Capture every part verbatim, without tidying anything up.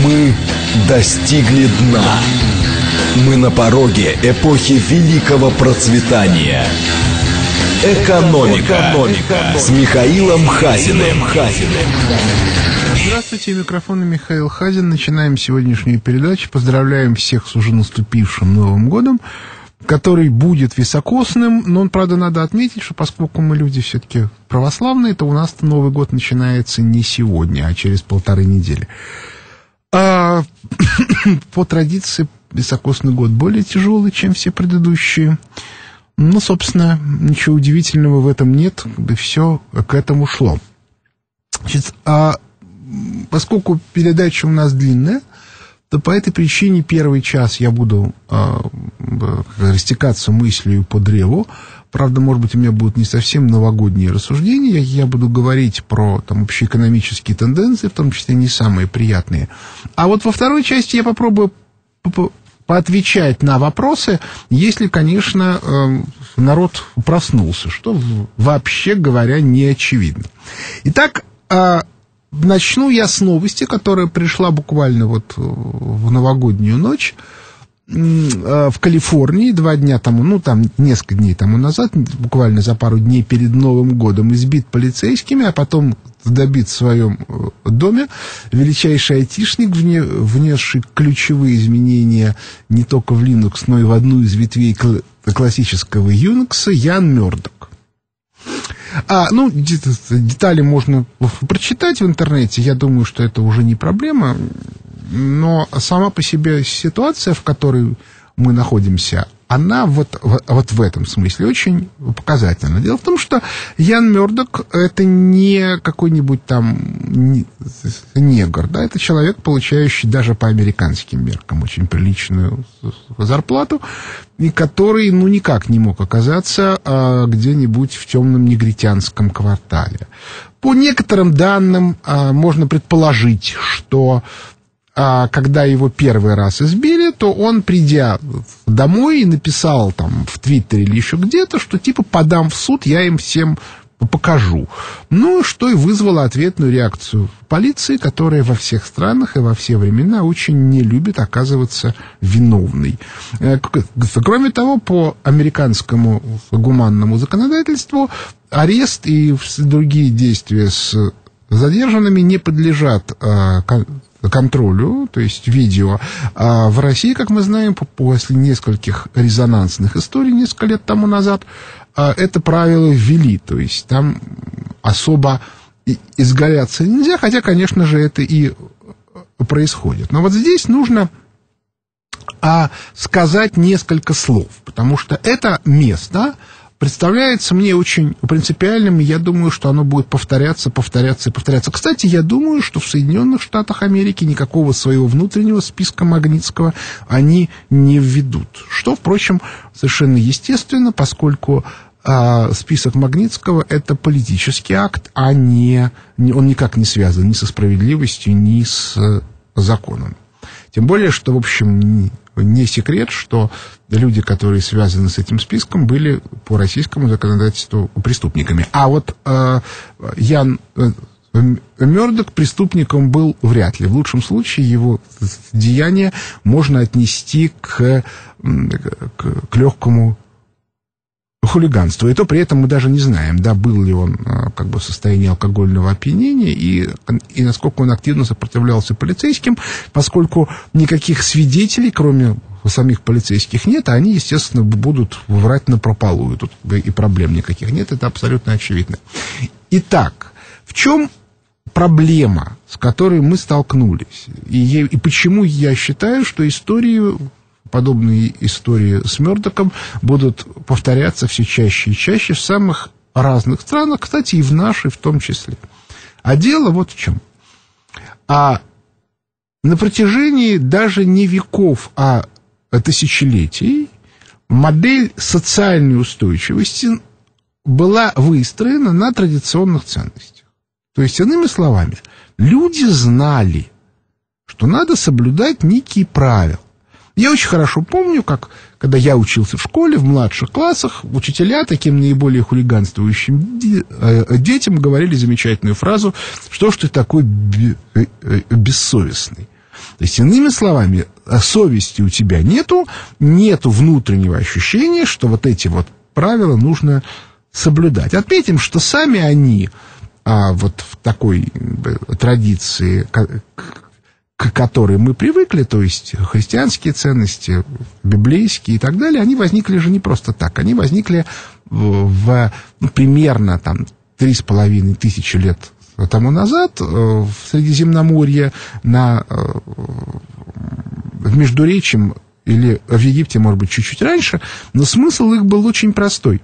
Мы достигли дна. Мы на пороге эпохи великого процветания. Экономика, Экономика. С Михаилом Хазиным. Здравствуйте, микрофон Михаил Хазин. Начинаем сегодняшнюю передачу. Поздравляем всех с уже наступившим Новым годом, который будет високосным. Но, правда, надо отметить, что поскольку мы люди все-таки православные, то у нас Новый год начинается не сегодня, а через полторы недели. А, по традиции, високосный год более тяжелый, чем все предыдущие. Ну, собственно, ничего удивительного в этом нет, да все к этому шло. Значит, а поскольку передача у нас длинная, то по этой причине первый час я буду а, растекаться мыслью по древу. Правда, может быть, у меня будут не совсем новогодние рассуждения. Я буду говорить про там, общеэкономические тенденции, в том числе не самые приятные. А вот во второй части я попробую поотвечать на вопросы, если, конечно, народ проснулся, что, вообще говоря, не очевидно. Итак, начну я с новости, которая пришла буквально вот в новогоднюю ночь. В Калифорнии два дня тому, ну, там, несколько дней тому назад, буквально за пару дней перед Новым годом, избит полицейскими, а потом добит в своем доме величайший айтишник, внесший ключевые изменения не только в Linux, но и в одну из ветвей классического Unix, Ян Мёрдок. А, ну, детали можно прочитать в интернете, я думаю, что это уже не проблема. Но сама по себе ситуация, в которой мы находимся, она вот, вот в этом смысле очень показательна. Дело в том, что Ян Мёрдок — это не какой-нибудь там негр, да, это человек, получающий даже по американским меркам очень приличную зарплату, и который, ну, никак не мог оказаться а, где-нибудь в темном негритянском квартале. По некоторым данным а, можно предположить, что А когда его первый раз избили, то он, придя домой, написал там в Твиттере или еще где-то, что типа подам в суд, я им всем покажу. Ну, что и вызвало ответную реакцию полиции, которая во всех странах и во все времена очень не любит оказываться виновной. Кроме того, по американскому гуманному законодательству арест и другие действия с задержанными не подлежат контролю, то есть видео. А в России, как мы знаем, после нескольких резонансных историй несколько лет тому назад, это правило ввели, то есть там особо изгаляться нельзя, хотя, конечно же, это и происходит. Но вот здесь нужно сказать несколько слов, потому что это место представляется мне очень принципиальным, и я думаю, что оно будет повторяться, повторяться и повторяться. Кстати, я думаю, что в Соединенных Штатах Америки никакого своего внутреннего списка Магнитского они не введут. Что, впрочем, совершенно естественно, поскольку а, список Магнитского — это политический акт, а не, он никак не связан ни со справедливостью, ни с законом. Тем более, что, в общем, не секрет, что люди, которые связаны с этим списком, были по российскому законодательству преступниками. А вот э, Ян э, Мёрдок преступником был вряд ли. В лучшем случае его деяния можно отнести к, к, к легкому хулиганству. И то при этом мы даже не знаем, да, был ли он как бы в состоянии алкогольного опьянения и, и насколько он активно сопротивлялся полицейским, поскольку никаких свидетелей, кроме самих полицейских, нет, а они, естественно, будут врать напропалую. Тут и проблем никаких нет, это абсолютно очевидно. Итак, в чем проблема, с которой мы столкнулись? И, и почему я считаю, что историю... подобные истории с Мёрдоком будут повторяться все чаще и чаще в самых разных странах, кстати, и в нашей в том числе. А дело вот в чем. А на протяжении даже не веков, а тысячелетий модель социальной устойчивости была выстроена на традиционных ценностях. То есть, иными словами, люди знали, что надо соблюдать некие правила. Я очень хорошо помню, как, когда я учился в школе, в младших классах, учителя таким наиболее хулиганствующим детям говорили замечательную фразу: «Что ж ты такой бессовестный?» То есть, иными словами, совести у тебя нету, нету внутреннего ощущения, что вот эти вот правила нужно соблюдать. Отметим, что сами они а, вот в такой традиции, к, к которой мы привыкли, то есть христианские ценности, библейские и так далее, они возникли же не просто так. Они возникли в, в ну, примерно там три с половиной тысячи лет тому назад в Средиземноморье, на, в Междуречье или в Египте, может быть, чуть-чуть раньше, но смысл их был очень простой.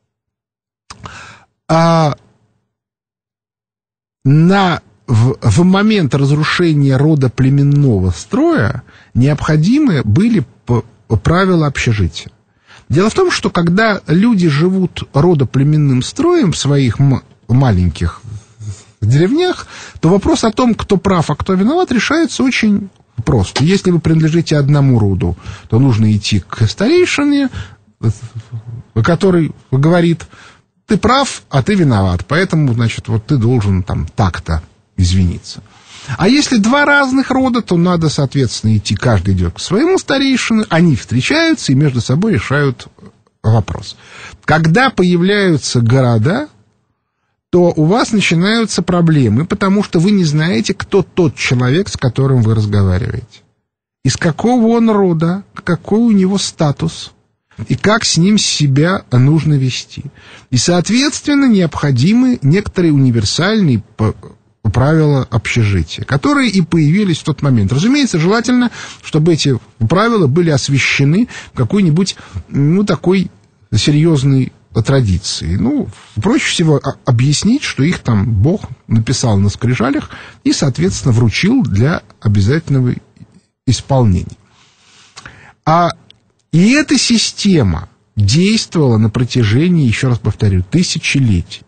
А на, в, в момент разрушения рода племенного строя необходимы были правила общежития. Дело в том, что когда люди живут родоплеменным строем в своих м- маленьких деревнях, то вопрос о том, кто прав, а кто виноват, решается очень просто. Если вы принадлежите одному роду, то нужно идти к старейшине, который говорит: ты прав, а ты виноват, поэтому, значит, вот ты должен там так-то извиниться. А если два разных рода, то надо, соответственно, идти, каждый идет к своему старейшину, они встречаются и между собой решают вопрос. Когда появляются города, то у вас начинаются проблемы, потому что вы не знаете, кто тот человек, с которым вы разговариваете. Из какого он рода, какой у него статус, и как с ним себя нужно вести. И, соответственно, необходимы некоторые универсальные правила общежития, которые и появились в тот момент. Разумеется, желательно, чтобы эти правила были освящены в какой-нибудь, ну, такой серьезной традиции. Ну, проще всего объяснить, что их там Бог написал на скрижалях и, соответственно, вручил для обязательного исполнения. А и эта система действовала на протяжении, еще раз повторю, тысячелетий.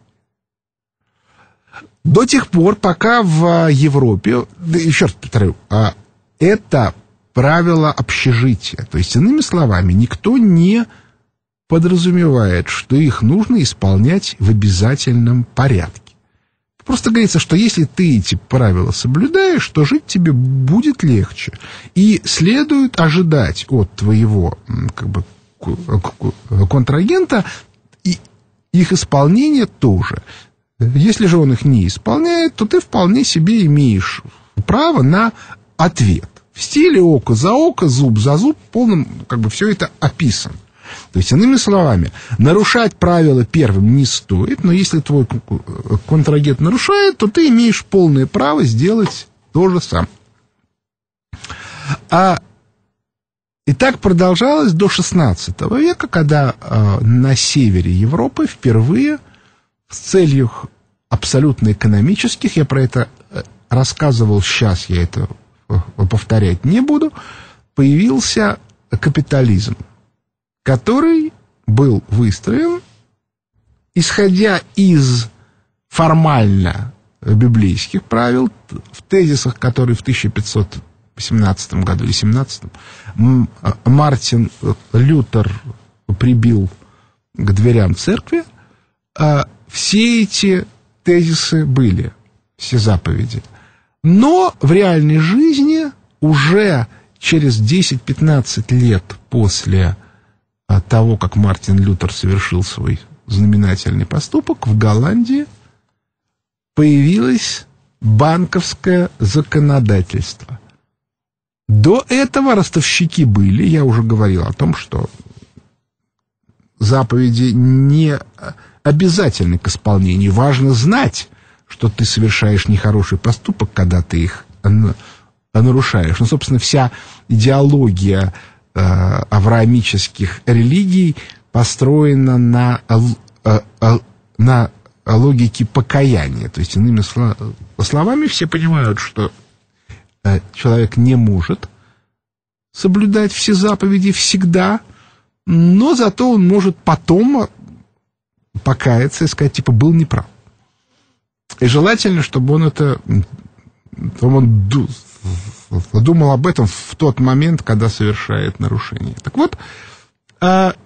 До тех пор, пока в Европе, да, еще раз повторю, это правило общежития. То есть, иными словами, никто не подразумевает, что их нужно исполнять в обязательном порядке. Просто говорится, что если ты эти правила соблюдаешь, то жить тебе будет легче. И следует ожидать от твоего, как бы, контрагента и их исполнения тоже. Если же он их не исполняет, то ты вполне себе имеешь право на ответ. В стиле око за око, зуб за зуб, полном, как бы, все это описано. То есть, иными словами, нарушать правила первым не стоит, но если твой контрагент нарушает, то ты имеешь полное право сделать то же самое. А, и так продолжалось до шестнадцатого века, когда э, на севере Европы впервые с целью абсолютно экономических, я про это рассказывал, сейчас я это повторять не буду, появился капитализм, который был выстроен, исходя из формально библейских правил, в тезисах, которые в тысяча пятьсот восемнадцатом году или семнадцатом Мартин Лютер прибил к дверям церкви. Все эти тезисы были, все заповеди. Но в реальной жизни уже через десять-пятнадцать лет после того, как Мартин Лютер совершил свой знаменательный поступок, в Голландии появилось банковское законодательство. До этого ростовщики были, я уже говорил о том, что заповеди не обязательны к исполнению. Важно знать, что ты совершаешь нехороший поступок, когда ты их нарушаешь. Ну, собственно, вся идеология э, авраамических религий построена на, э, э, на логике покаяния. То есть, иными словами, все понимают, что э, человек не может соблюдать все заповеди всегда, но зато он может потом покаяться и сказать, типа, был неправ. И желательно, чтобы он это, чтобы он думал об этом в тот момент, когда совершает нарушение. Так вот, а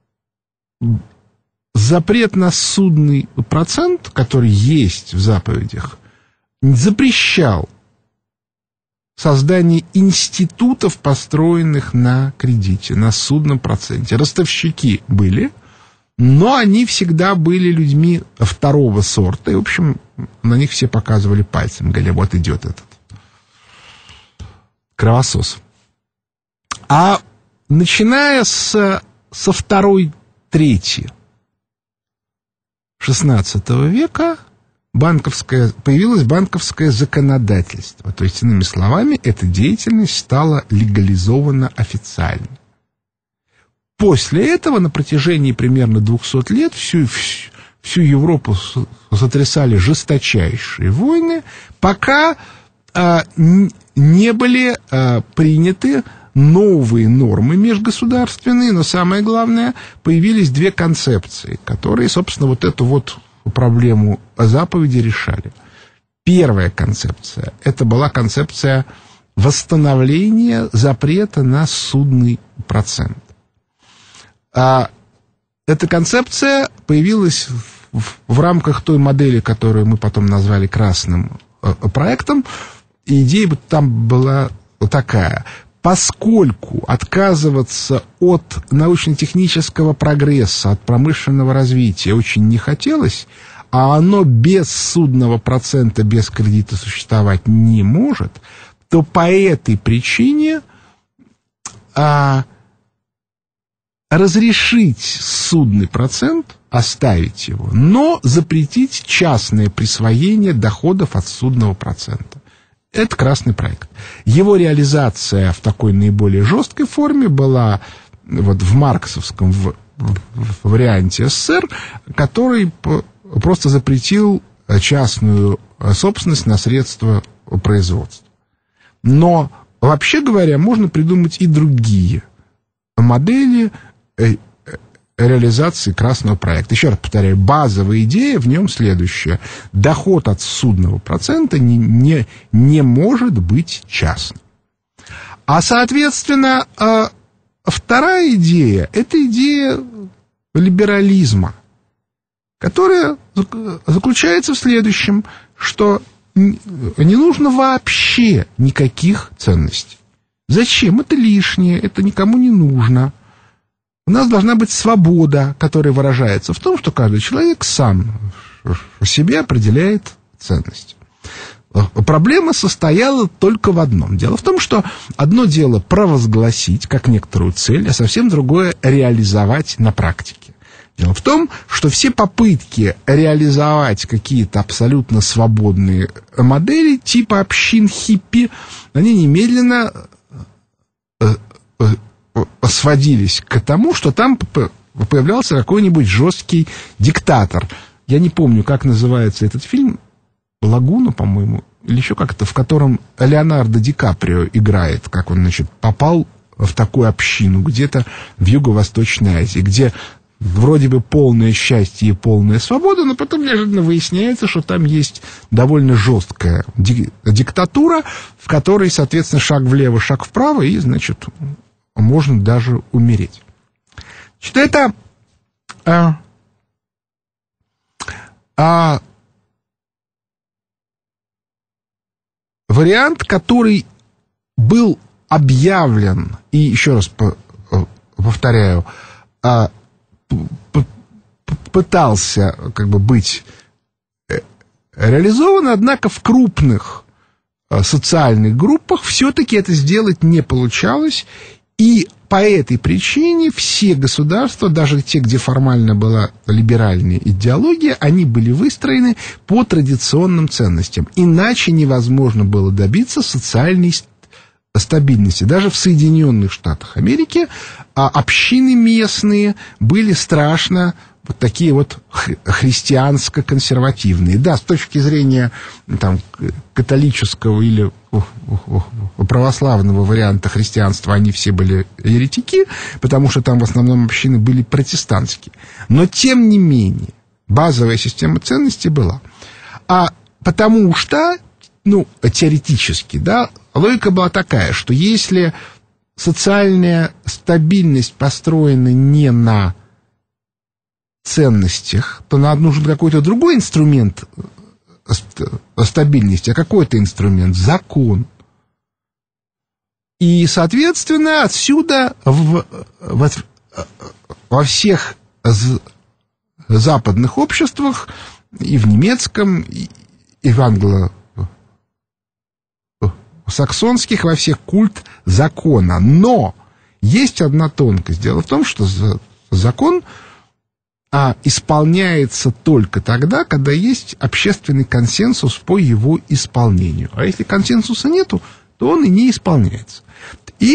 запрет на судный процент, который есть в заповедях, запрещал создание институтов, построенных на кредите, на судном проценте. Ростовщики были, но они всегда были людьми второго сорта. И, в общем, на них все показывали пальцем. Говорили, вот идет этот кровосос. А начиная с, со второй трети шестнадцатого века банковское, появилось банковское законодательство. То есть, иными словами, эта деятельность стала легализована официально. После этого на протяжении примерно двухсот лет всю, всю, всю Европу сотрясали жесточайшие войны, пока а, не были а, приняты новые нормы межгосударственные, но самое главное, появились две концепции, которые, собственно, вот эту вот проблему заповеди решали. Первая концепция, это была концепция восстановления запрета на судный процент. А эта концепция появилась в, в рамках той модели, которую мы потом назвали красным э, проектом. И идея там была такая. Поскольку отказываться от научно-технического прогресса, от промышленного развития очень не хотелось, а оно без судного процента, без кредита существовать не может, то по этой причине а, разрешить судный процент, оставить его, но запретить частное присвоение доходов от судного процента. Это красный проект. Его реализация в такой наиболее жесткой форме была вот в марксовском в, в, в варианте СССР, который просто запретил частную собственность на средства производства. Но, вообще говоря, можно придумать и другие модели реализации красного проекта. Еще раз повторяю, базовая идея в нем следующая. Доход от судного процента не, не, не может быть частным. А, соответственно, вторая идея – это идея либерализма, которая заключается в следующем, что не нужно вообще никаких ценностей. Зачем? Это лишнее, это никому не нужно. У нас должна быть свобода, которая выражается в том, что каждый человек сам себе определяет ценности. Проблема состояла только в одном. Дело в том, что одно дело провозгласить как некоторую цель, а совсем другое реализовать на практике. Дело в том, что все попытки реализовать какие-то абсолютно свободные модели типа общин хиппи, они немедленно сводились к тому, что там появлялся какой-нибудь жесткий диктатор. Я не помню, как называется этот фильм, «Лагуна», по-моему, или еще как-то, в котором Леонардо Ди Каприо играет, как он, значит, попал в такую общину где-то в Юго-Восточной Азии, где вроде бы полное счастье и полная свобода, но потом неожиданно выясняется, что там есть довольно жесткая диктатура, в которой, соответственно, шаг влево, шаг вправо, и, значит, можно даже умереть. Значит, это а, а, вариант, который был объявлен, и еще раз по, повторяю, а, п, п, пытался как бы быть реализован, однако в крупных а, социальных группах все-таки это сделать не получалось. И по этой причине все государства, даже те, где формально была либеральная идеология, они были выстроены по традиционным ценностям. Иначе невозможно было добиться социальной стабильности. Даже в Соединенных Штатах Америки общины местные были страшно вот такие вот христианско-консервативные. Да, с точки зрения там, католического или православного варианта христианства они все были еретики, потому что там в основном общины были протестантские. Но, тем не менее, базовая система ценностей была. А потому что, ну, теоретически, да, логика была такая, что если социальная стабильность построена не на ценностях, то нам нужен какой-то другой инструмент стабильности, а какой-то инструмент — закон. И, соответственно, отсюда в, в, во всех западных обществах, и в немецком, и в англосаксонских, во всех культ закона. Но есть одна тонкость. Дело в том, что закон а, исполняется только тогда, когда есть общественный консенсус по его исполнению. А если консенсуса нету, то он и не исполняется. И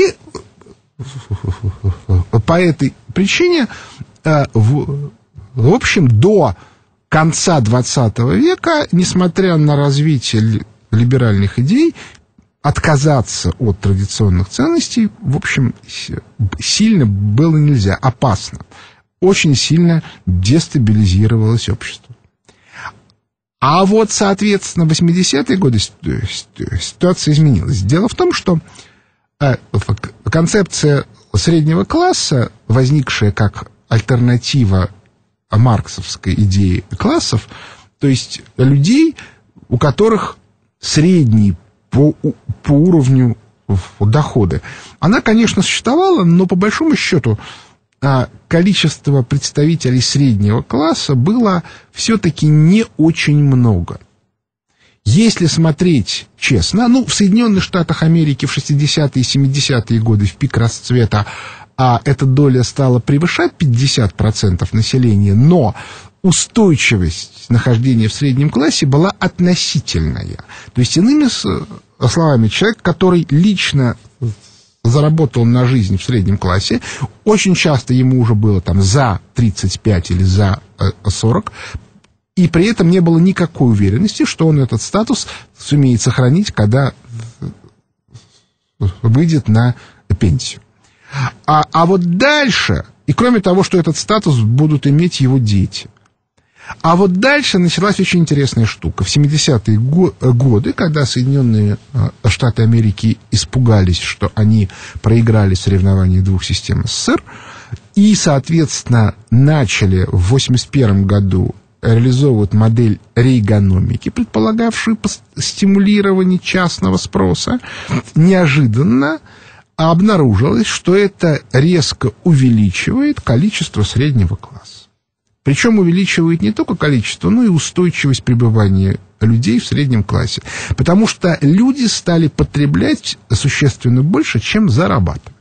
по этой причине, в, в общем, до конца двадцатого века, несмотря на развитие либеральных идей, отказаться от традиционных ценностей, в общем, сильно было нельзя, опасно. Очень сильно дестабилизировалось общество. А вот, соответственно, в восьмидесятые годы ситуация изменилась. Дело в том, что концепция среднего класса, возникшая как альтернатива марксовской идее классов, то есть людей, у которых средний по, по уровню дохода, она, конечно, существовала, но по большому счету количество представителей среднего класса было все-таки не очень много. Если смотреть честно, ну, в Соединенных Штатах Америки в шестидесятые и семидесятые годы, в пик расцвета, а эта доля стала превышать пятьдесят процентов населения, но устойчивость нахождения в среднем классе была относительная. То есть, иными словами, человек, который лично заработал на жизнь в среднем классе, очень часто ему уже было там за тридцать пять или за сорок, и при этом не было никакой уверенности, что он этот статус сумеет сохранить, когда выйдет на пенсию. А, а вот дальше, и кроме того, что этот статус будут иметь его дети, а вот дальше началась очень интересная штука. В семидесятые годы, когда Соединенные Штаты Америки испугались, что они проиграли соревнования двух систем СССР, и, соответственно, начали в восемьдесят первом году реализовывать модель рейгономики, предполагавшую стимулирование частного спроса, неожиданно обнаружилось, что это резко увеличивает количество среднего класса. Причем увеличивает не только количество, но и устойчивость пребывания людей в среднем классе. Потому что люди стали потреблять существенно больше, чем зарабатывать.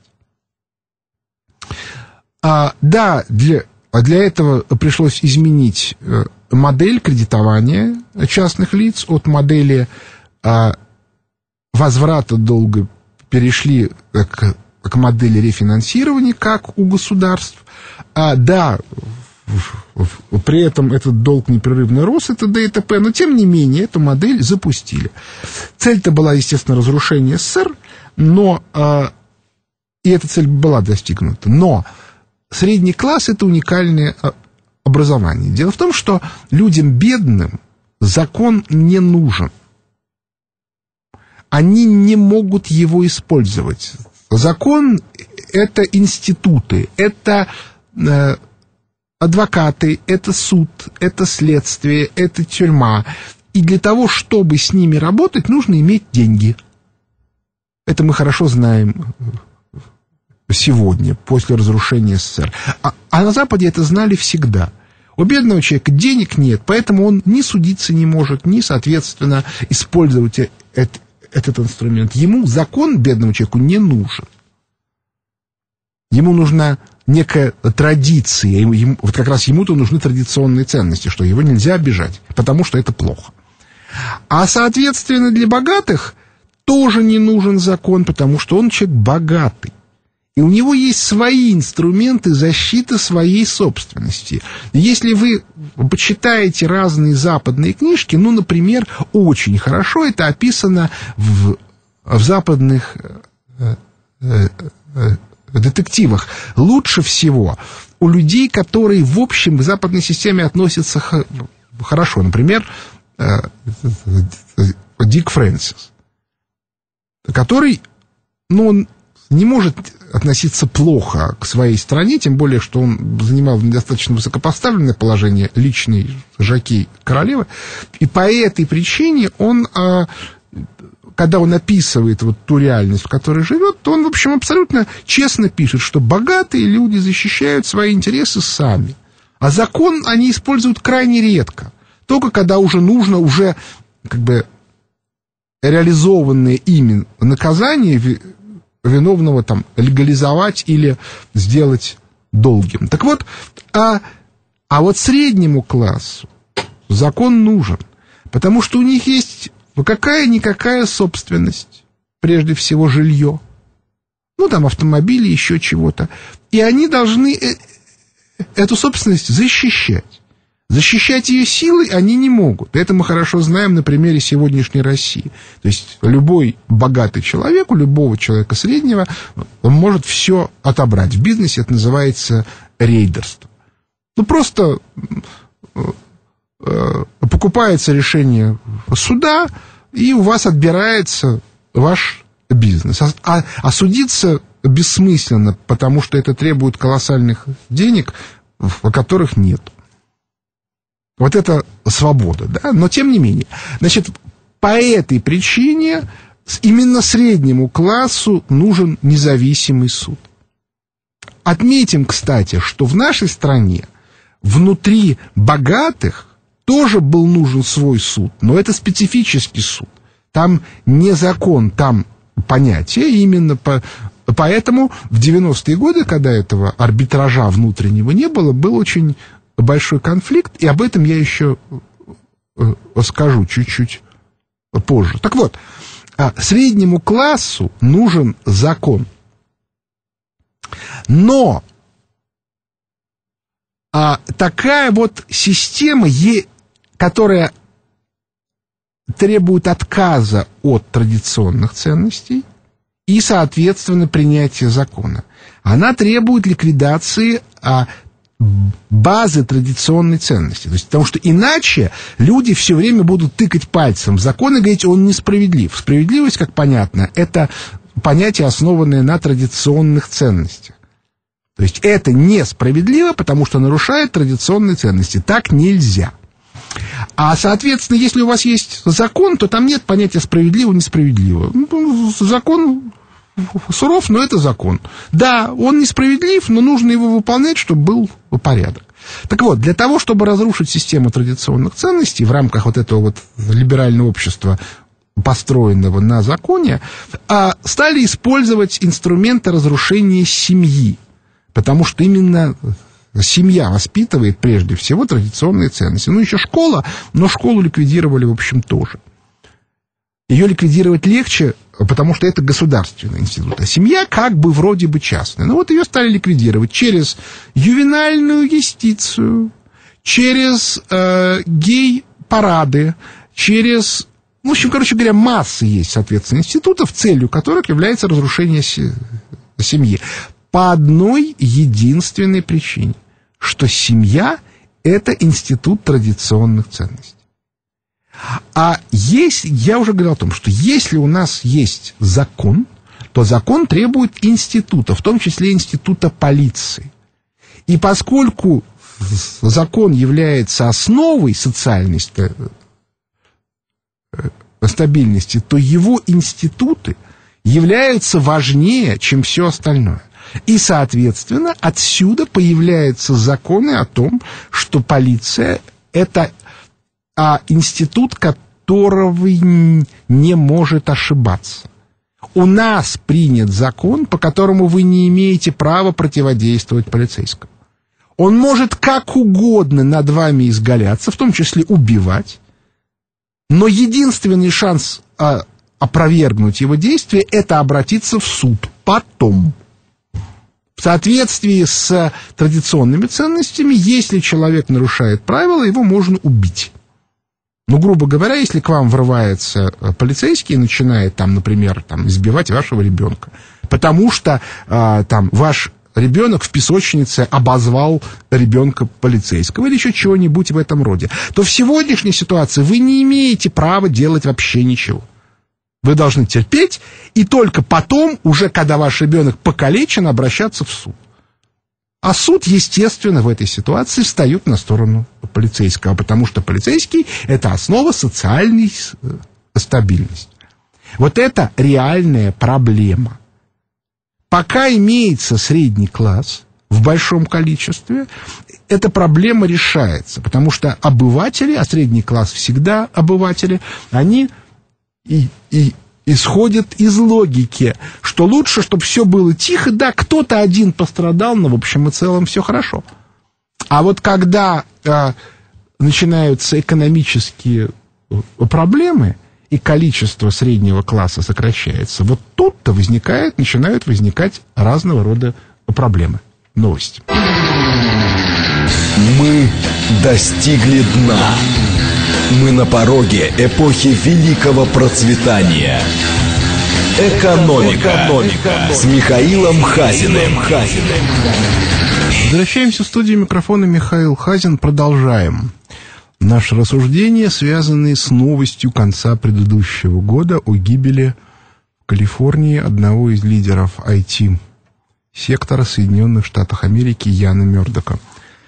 А, да, для, для этого пришлось изменить модель кредитования частных лиц. От модели а, возврата долга перешли к, к модели рефинансирования, как у государств. А, да, при этом этот долг непрерывно рос, это д и т п, но тем не менее эту модель запустили. Цель-то была, естественно, разрушение СССР, но э, и эта цель была достигнута. Но средний класс — это уникальное образование. Дело в том, что людям бедным закон не нужен. Они не могут его использовать. Закон — это институты, это э, адвокаты, это суд, это следствие, это тюрьма. И для того, чтобы с ними работать, нужно иметь деньги. Это мы хорошо знаем сегодня, после разрушения СССР. А, а на Западе это знали всегда. У бедного человека денег нет, поэтому он ни судиться не может, ни, соответственно, использовать это, этот инструмент. Ему закон бедному человеку не нужен. Ему нужна некая традиция, ему, вот как раз ему-то нужны традиционные ценности, что его нельзя обижать, потому что это плохо. А, соответственно, для богатых тоже не нужен закон, потому что он человек богатый. И у него есть свои инструменты защиты своей собственности. Если вы почитаете разные западные книжки, ну, например, очень хорошо это описано в, в западных э, э, э, детективах. Лучше всего у людей, которые, в общем, в западной системе относятся х- хорошо. Например, э, Дик Фрэнсис, который, ну, он не может относиться плохо к своей стране, тем более, что он занимал достаточно высокопоставленное положение, личный жокей королевы, и по этой причине он а, когда он описывает вот ту реальность, в которой живет, то он, в общем, абсолютно честно пишет, что богатые люди защищают свои интересы сами. А закон они используют крайне редко. Только когда уже нужно уже как бы реализованное ими наказание виновного там легализовать или сделать долгим. Так вот, а, а вот среднему классу закон нужен, потому что у них есть какая-никакая собственность, прежде всего жилье, ну там автомобили, еще чего-то, и они должны эту собственность защищать. Защищать ее силой они не могут. Это мы хорошо знаем на примере сегодняшней России. То есть любой богатый человек, у любого человека среднего, он может все отобрать. В бизнесе это называется рейдерство. Ну, просто э, покупается решение суда, и у вас отбирается ваш бизнес. А, а, а судиться бессмысленно, потому что это требует колоссальных денег, которых нет. Вот это свобода, да, но тем не менее. Значит, по этой причине именно среднему классу нужен независимый суд. Отметим, кстати, что в нашей стране внутри богатых тоже был нужен свой суд, но это специфический суд. Там не закон, там понятие, именно по... Поэтому в девяностые годы, когда этого арбитража внутреннего не было, был очень большой конфликт, и об этом я еще скажу чуть-чуть позже. Так вот, среднему классу нужен закон. Но а, такая вот система, которая требует отказа от традиционных ценностей и, соответственно, принятия закона, она требует ликвидации а, базы традиционной ценности. То есть, потому что иначе люди все время будут тыкать пальцем в закон и говорить, он несправедлив. Справедливость, как понятно, это понятие, основанное на традиционных ценностях. То есть это несправедливо, потому что нарушает традиционные ценности. Так нельзя. А, соответственно, если у вас есть закон, то там нет понятия справедливо-несправедливо. Закон суров, но это закон. Да, он несправедлив, но нужно его выполнять, чтобы был порядок. Так вот, для того, чтобы разрушить систему традиционных ценностей в рамках вот этого вот либерального общества, построенного на законе, стали использовать инструменты разрушения семьи. Потому что именно семья воспитывает прежде всего традиционные ценности. Ну, еще школа, но школу ликвидировали, в общем, тоже. Ее ликвидировать легче, потому что это государственный институт. А семья как бы вроде бы частная. Но вот ее стали ликвидировать через ювенальную юстицию, через э, гей-парады, через... В общем, короче говоря, масса есть, соответственно, институтов, целью которых является разрушение семьи. По одной единственной причине, что семья – это институт традиционных ценностей. А если, я уже говорил о том, что если у нас есть закон, то закон требует института, в том числе института полиции. И поскольку закон является основой социальной стабильности, то его институты являются важнее, чем все остальное. И, соответственно, отсюда появляются законы о том, что полиция – это а, институт, которого не может ошибаться. У нас принят закон, по которому вы не имеете права противодействовать полицейскому. Он может как угодно над вами изгаляться, в том числе убивать, но единственный шанс а, опровергнуть его действия – это обратиться в суд потом. В соответствии с традиционными ценностями, если человек нарушает правила, его можно убить. Ну, грубо говоря, если к вам врывается полицейский и начинает, там, например, там, избивать вашего ребенка, потому что а, там, ваш ребенок в песочнице обозвал ребенка полицейского или еще чего-нибудь в этом роде, то в сегодняшней ситуации вы не имеете права делать вообще ничего. Вы должны терпеть, и только потом, уже когда ваш ребенок покалечен, обращаться в суд. А суд, естественно, в этой ситуации встает на сторону полицейского, потому что полицейский – это основа социальной стабильности. Вот это реальная проблема. Пока имеется средний класс в большом количестве, эта проблема решается, потому что обыватели, а средний класс всегда обыватели, они и, и исходят из логики, что лучше, чтобы все было тихо, да, кто-то один пострадал, но в общем и целом все хорошо. А вот когда э, начинаются экономические проблемы, и количество среднего класса сокращается, вот тут-то возникает, начинают возникать разного рода проблемы. Новости. Мы достигли дна. Мы на пороге эпохи великого процветания. Экономика, Экономика. С Михаилом Хазиным. Возвращаемся в студию, микрофона Михаил Хазин. Продолжаем наши рассуждения, связанные с новостью конца предыдущего года о гибели в Калифорнии одного из лидеров ай ти-сектора Соединенных Штатов Америки Яна Мёрдока.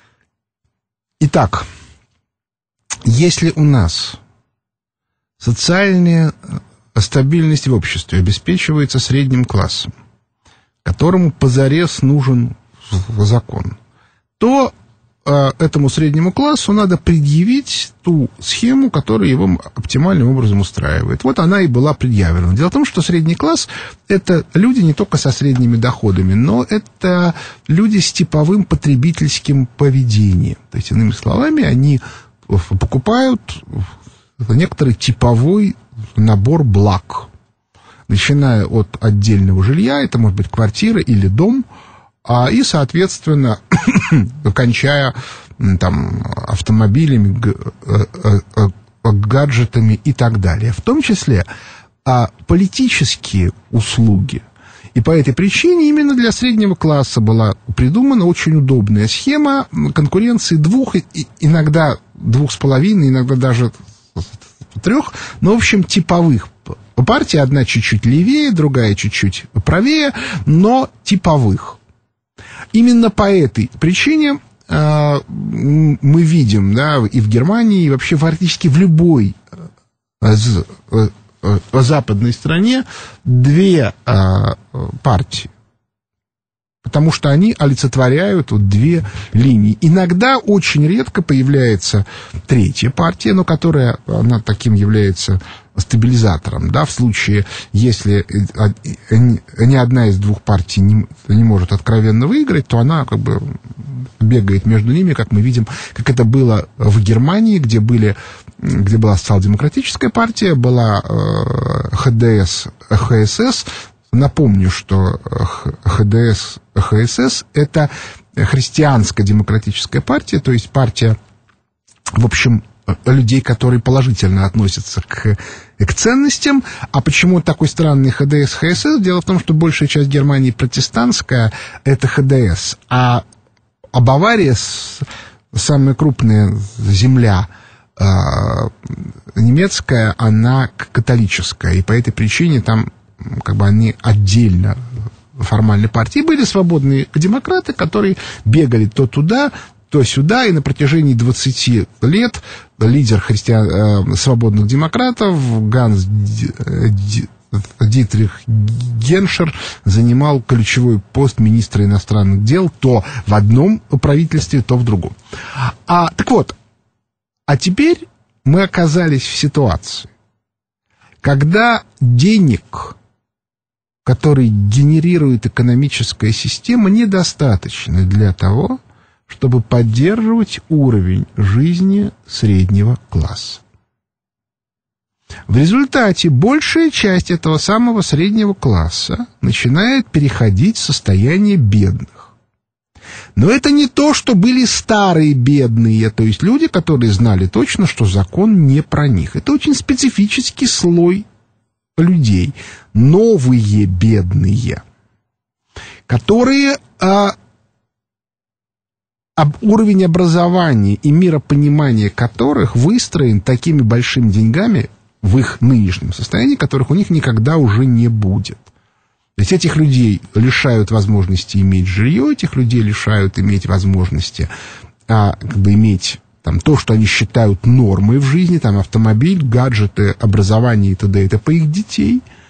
Итак, если у нас социальная стабильность в обществе обеспечивается средним классом, которому позарез нужен закон, то э, этому среднему классу надо предъявить ту схему, которая его оптимальным образом устраивает. Вот она и была предъявлена. Дело в том, что средний класс — это люди не только со средними доходами, но это люди с типовым потребительским поведением. То есть, иными словами, они покупают некоторый типовой набор благ, начиная от отдельного жилья, это может быть квартира или дом, а, и, соответственно, кончая там, автомобилями, гаджетами и так далее. В том числе а, политические услуги. И по этой причине именно для среднего класса была придумана очень удобная схема конкуренции двух, иногда двух с половиной, иногда даже трех, но, в общем, типовых партий. Одна чуть-чуть левее, другая чуть-чуть правее, но типовых. Именно по этой причине э, мы видим, да, и в Германии, и вообще практически в любой э, э, э, западной стране две э, партии. Потому что они олицетворяют вот две линии. Иногда очень редко появляется третья партия, но которая, она таким является стабилизатором, да, в случае, если ни одна из двух партий не, не может откровенно выиграть, то она как бы бегает между ними, как мы видим, как это было в Германии, где, были, где была социал-демократическая партия, была э, ХДС, ХСС. Напомню, что ХДС, ХСС — это христианско-демократическая партия, то есть партия, в общем, людей, которые положительно относятся к, к ценностям. А почему такой странный ХДС, ХСС? Дело в том, что большая часть Германии протестантская — это ХДС, а, а Бавария, самая крупная земля э, немецкая, она католическая, и по этой причине там как бы они отдельно формальной партии. Были свободные демократы, которые бегали то туда, то сюда, и на протяжении двадцати лет лидер христиан, э, свободных демократов Ганс Дитрих Геншер занимал ключевой пост министра иностранных дел то в одном правительстве, то в другом. А, так вот, а теперь мы оказались в ситуации, когда денег, который генерирует экономическая система, недостаточно для того, чтобы поддерживать уровень жизни среднего класса. В результате большая часть этого самого среднего класса начинает переходить в состояние бедных. Но это не то, что были старые бедные, то есть люди, которые знали точно, что закон не про них. Это очень специфический слой людей, новые бедные, которые а, об уровень образования и миропонимания которых выстроен такими большими деньгами в их нынешнем состоянии, которых у них никогда уже не будет. То есть этих людей лишают возможности иметь жилье, этих людей лишают иметь возможности а, как бы иметь там, то, что они считают нормой в жизни, там, автомобиль, гаджеты, образование и т.д. Это по их детей.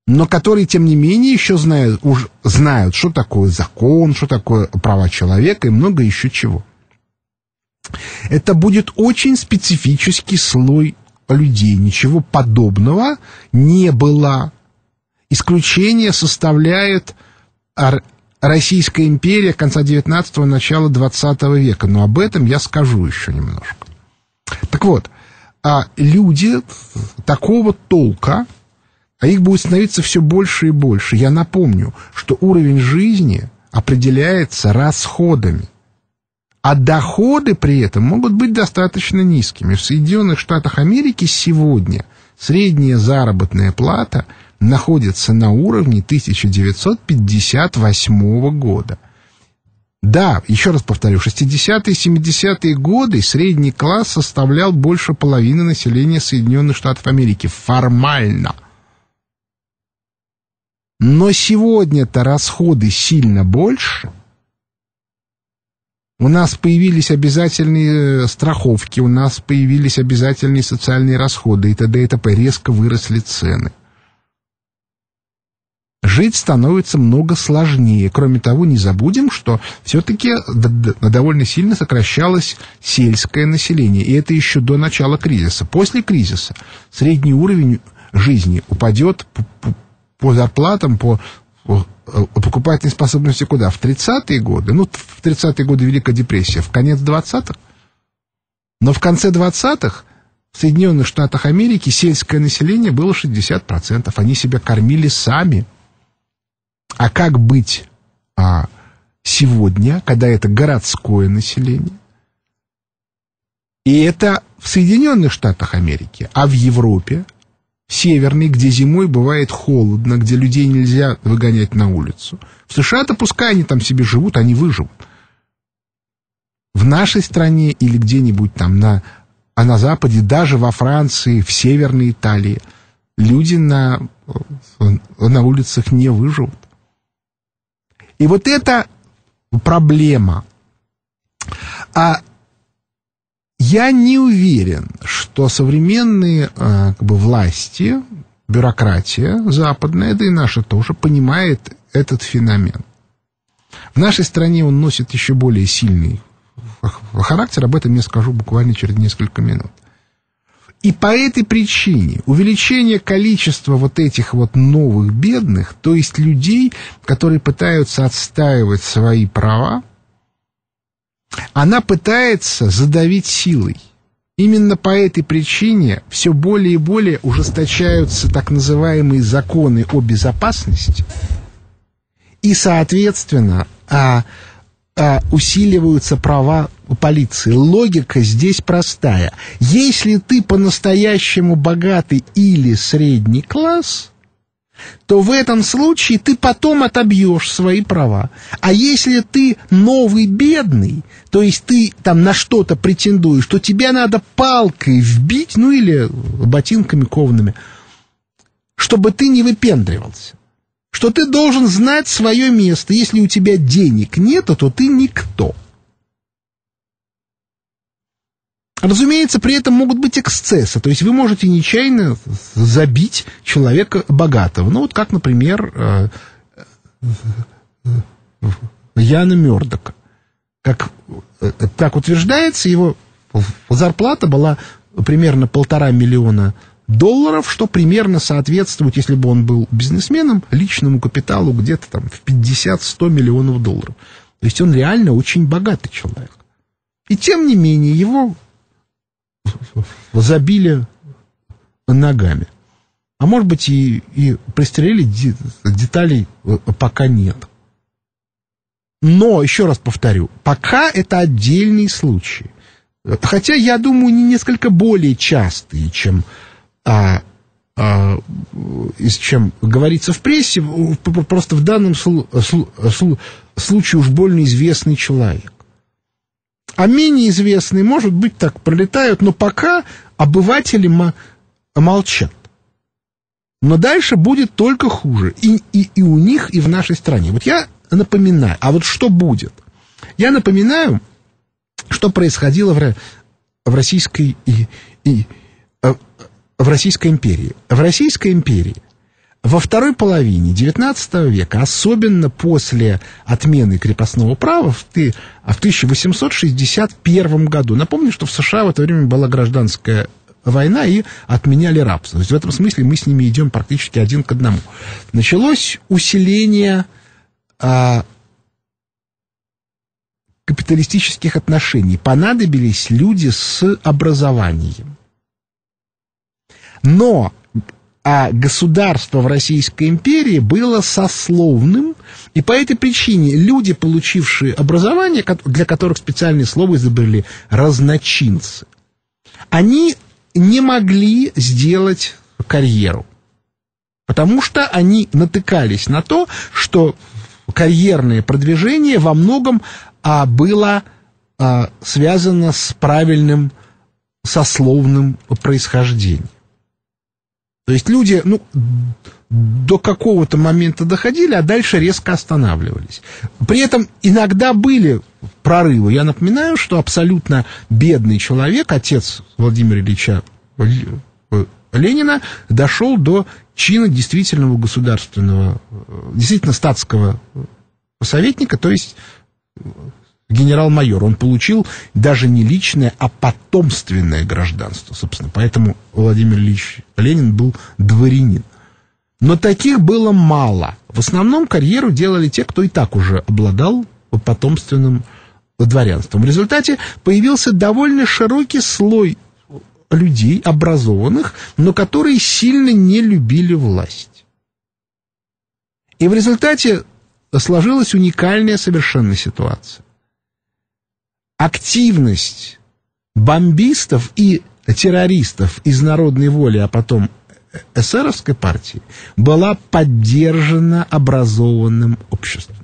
но которые, тем не менее, еще знают, уж знают, что такое закон, что такое права человека и много еще чего. Это будет очень специфический слой людей. Ничего подобного не было. Исключение составляет Российская империя конца девятнадцатого, начала двадцатого века. Но об этом я скажу еще немножко. Так вот, люди такого толка, а их будет становиться все больше и больше. Я напомню, что уровень жизни определяется расходами, а доходы при этом могут быть достаточно низкими. В Соединенных Штатах Америки сегодня средняя заработная плата находится на уровне тысяча девятьсот пятьдесят восьмого года. Да, еще раз повторю, в шестидесятые и семидесятые годы средний класс составлял больше половины населения Соединенных Штатов Америки. Формально. Но сегодня-то расходы сильно больше. У нас появились обязательные страховки, у нас появились обязательные социальные расходы и т.д. и т.п. Резко выросли цены. Жить становится много сложнее. Кроме того, не забудем, что все-таки довольно сильно сокращалось сельское население. И это еще до начала кризиса. После кризиса средний уровень жизни упадет по зарплатам, по покупательной способности куда? В тридцатые годы. Ну, в тридцатые годы Великая депрессия. В конец двадцатых. Но в конце двадцатых в Соединенных Штатах Америки сельское население было шестьдесят процентов. Они себя кормили сами. А как быть а, сегодня, когда это городское население? И это в Соединенных Штатах Америки, а в Европе, северной, где зимой бывает холодно, где людей нельзя выгонять на улицу. В США-то пускай они там себе живут, они выживут. В нашей стране или где-нибудь там на, а на Западе, даже во Франции, в Северной Италии, люди на, на улицах не выживут. И вот это проблема. А я не уверен, что современные как бы, власти, бюрократия западная, да и наша тоже, понимает этот феномен. В нашей стране он носит еще более сильный характер, об этом я скажу буквально через несколько минут. И по этой причине увеличение количества вот этих вот новых бедных, то есть людей, которые пытаются отстаивать свои права, она пытается задавить силой. Именно по этой причине все более и более ужесточаются так называемые законы о безопасности, и, соответственно, а, а, усиливаются права полиции. Логика здесь простая. Если ты по-настоящему богатый или средний класс, то в этом случае ты потом отобьешь свои права. А если ты новый бедный, то есть ты там на что-то претендуешь, то тебя надо палкой вбить, ну или ботинками коваными, чтобы ты не выпендривался. Что ты должен знать свое место. Если у тебя денег нет, то ты никто. Разумеется, при этом могут быть эксцессы. То есть вы можете нечаянно забить человека богатого. Ну, вот как, например, Яна Мёрдока. Как так утверждается, его зарплата была примерно полтора миллиона долларов, что примерно соответствует, если бы он был бизнесменом, личному капиталу где-то там в пятьдесят-сто миллионов долларов. То есть он реально очень богатый человек. И тем не менее его забили ногами. А может быть и, и пристрелили, деталей пока нет. Но, еще раз повторю, пока это отдельные случаи. Хотя, я думаю, не несколько более частые, чем, а, а, чем говорится в прессе, просто в данном слу, слу, слу, случае уж больно известный человек. А менее известные, может быть, так пролетают, но пока обыватели м- молчат. Но дальше будет только хуже. И, и, и у них, и в нашей стране. Вот я напоминаю. А вот что будет? Я напоминаю, что происходило в, в, Российской, и, и, в Российской империи. В Российской империи во второй половине девятнадцатого века, особенно после отмены крепостного права в, ты, в тысяча восемьсот шестьдесят первом году, напомню, что в США в это время была гражданская война и отменяли рабство. То есть в этом смысле мы с ними идем практически один к одному. Началось усиление а, капиталистических отношений. Понадобились люди с образованием. Но а государство в Российской империи было сословным, и по этой причине люди, получившие образование, для которых специальное слово изобрели разночинцы, они не могли сделать карьеру, потому что они натыкались на то, что карьерное продвижение во многом а, было а, связано с правильным сословным происхождением. То есть люди, ну, до какого-то момента доходили, а дальше резко останавливались. При этом иногда были прорывы. Я напоминаю, что абсолютно бедный человек, отец Владимира Ильича Ленина, дошел до чина действительного государственного, действительно статского советника, то есть генерал-майор. Он получил даже не личное, а потомственное гражданство, собственно. Поэтому Владимир Ильич Ленин был дворянин. Но таких было мало. В основном карьеру делали те, кто и так уже обладал потомственным дворянством. В результате появился довольно широкий слой людей, образованных, но которые сильно не любили власть. И в результате сложилась уникальная совершенно ситуация. Активность бомбистов и террористов из Народной воли, а потом эсеровской партии, была поддержана образованным обществом.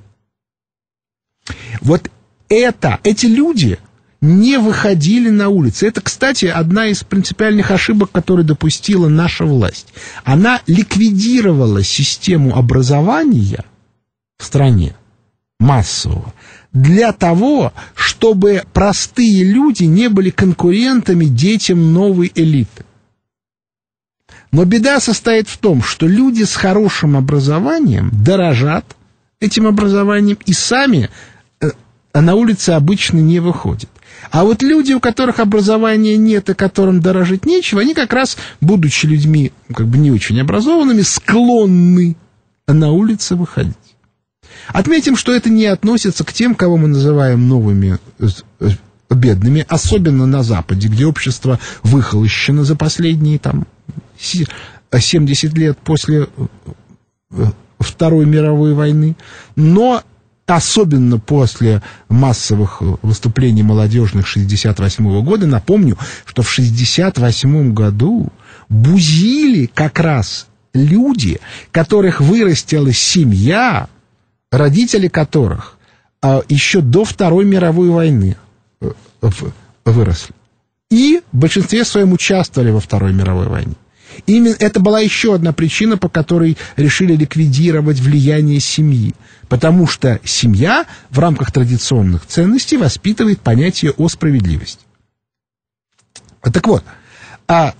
Вот это, эти люди не выходили на улицы. Это, кстати, одна из принципиальных ошибок, которую допустила наша власть. Она ликвидировала систему образования в стране массового для того, чтобы простые люди не были конкурентами детям новой элиты. Но беда состоит в том, что люди с хорошим образованием дорожат этим образованием и сами э, на улице обычно не выходят. А вот люди, у которых образования нет и которым дорожить нечего, они как раз, будучи людьми как бы не очень образованными, склонны на улице выходить. Отметим, что это не относится к тем, кого мы называем новыми бедными, особенно на Западе, где общество выхолощено за последние там, семьдесят лет после Второй мировой войны, но особенно после массовых выступлений молодежных шестьдесят восьмого года. Напомню, что в шестьдесят восьмом году бузили как раз люди, которых вырастила семья, родители которых а, еще до Второй мировой войны выросли. И в большинстве своем участвовали во Второй мировой войне. Именно это была еще одна причина, по которой решили ликвидировать влияние семьи. Потому что семья в рамках традиционных ценностей воспитывает понятие о справедливости. Так вот, а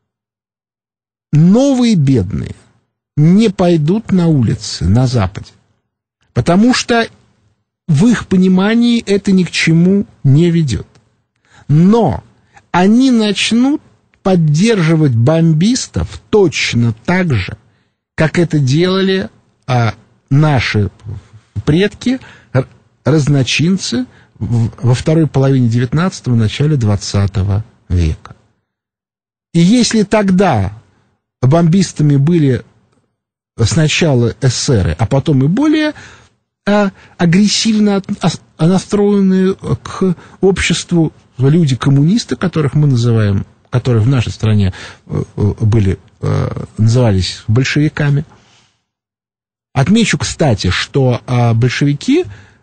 новые бедные не пойдут на улицы на Западе. Потому что в их понимании это ни к чему не ведет. Но они начнут поддерживать бомбистов точно так же, как это делали а, наши предки, разночинцы, во второй половине девятнадцатого, начале двадцатого века. И если тогда бомбистами были сначала эсеры, а потом и более а, агрессивно настроенные к обществу люди-коммунисты, которых мы называем, которые в нашей стране были, назывались большевиками. Отмечу, кстати, что большевики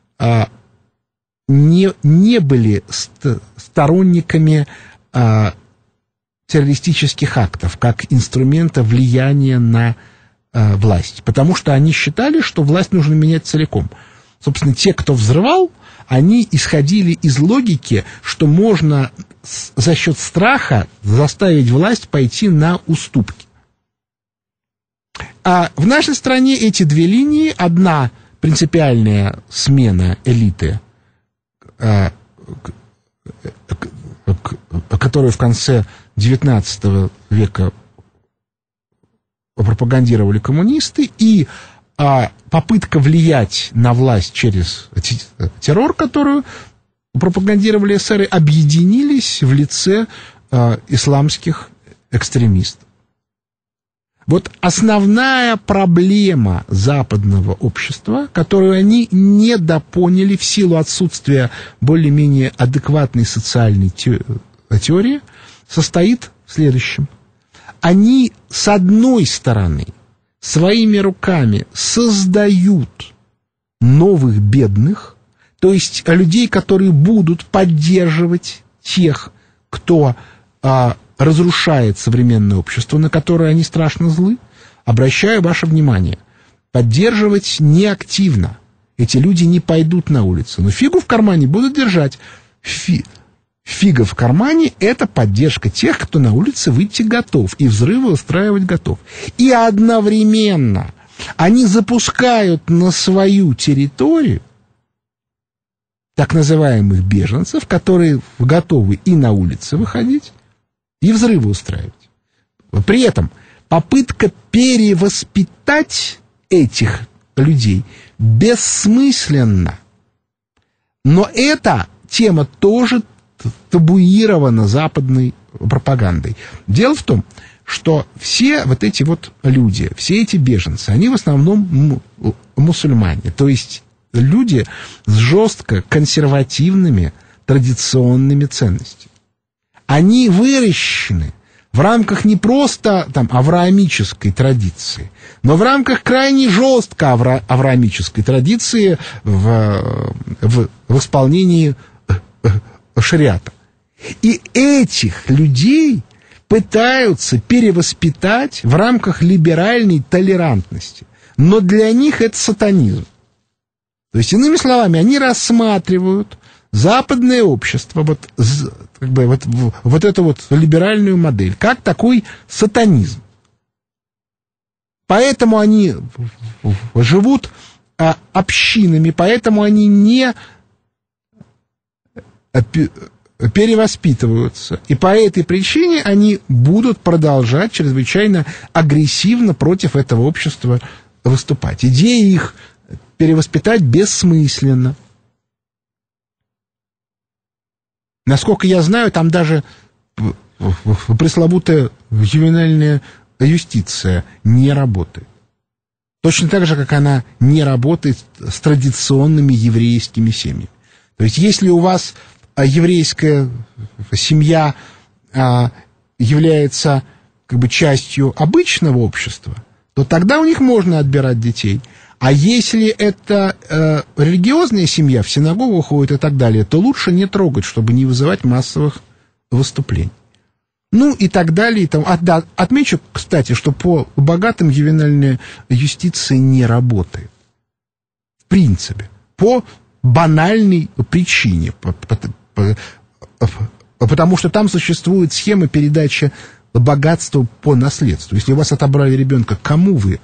не, не были сторонниками террористических актов как инструмента влияния на власть, потому что они считали, что власть нужно менять целиком. Собственно, те, кто взрывал, они исходили из логики, что можно за счет страха заставить власть пойти на уступки. А в нашей стране эти две линии, одна принципиальная смена элиты, которую в конце девятнадцатого века пропагандировали коммунисты, и а, попытка влиять на власть через террор, которую пропагандировали эсеры, объединились в лице а, исламских экстремистов. Вот основная проблема западного общества, которую они недопоняли в силу отсутствия более-менее адекватной социальной теории, состоит в следующем. Они, с одной стороны, своими руками создают новых бедных, то есть людей, которые будут поддерживать тех, кто а, разрушает современное общество, на которое они страшно злы. Обращаю ваше внимание, поддерживать неактивно. Эти люди не пойдут на улицу, но фигу в кармане будут держать. Фи... Фига в кармане — это поддержка тех, кто на улице выйти готов и взрывы устраивать готов. И одновременно они запускают на свою территорию так называемых беженцев, которые готовы и на улице выходить, и взрывы устраивать. При этом попытка перевоспитать этих людей бессмысленна. Но эта тема тоже табуирована западной пропагандой. Дело в том, что все вот эти вот люди, все эти беженцы, они в основном мусульмане, то есть люди с жестко консервативными традиционными ценностями. Они выращены в рамках не просто там авраамической традиции, но в рамках крайне жестко авра- авраамической традиции в, в, в исполнении шариата. И этих людей пытаются перевоспитать в рамках либеральной толерантности. Но для них это сатанизм. То есть, иными словами, они рассматривают западное общество, вот, как бы, вот, вот эту вот либеральную модель, как такой сатанизм. Поэтому они живут а, общинами, поэтому они не перевоспитываются. И по этой причине они будут продолжать чрезвычайно агрессивно против этого общества выступать. Идея их перевоспитать бессмысленна. Насколько я знаю, там даже пресловутая ювенальная юстиция не работает. Точно так же, как она не работает с традиционными еврейскими семьями. То есть, если у вас еврейская семья а, является как бы частью обычного общества, то тогда у них можно отбирать детей. А если это э, религиозная семья, в синагогу ходит и так далее, то лучше не трогать, чтобы не вызывать массовых выступлений. Ну и так далее. И там. А, да, отмечу, кстати, что по богатым ювенальная юстиция не работает. В принципе. По банальной причине. По, по, по, потому что там существует схема передачи богатства по наследству. Если у вас отобрали ребенка, кому вы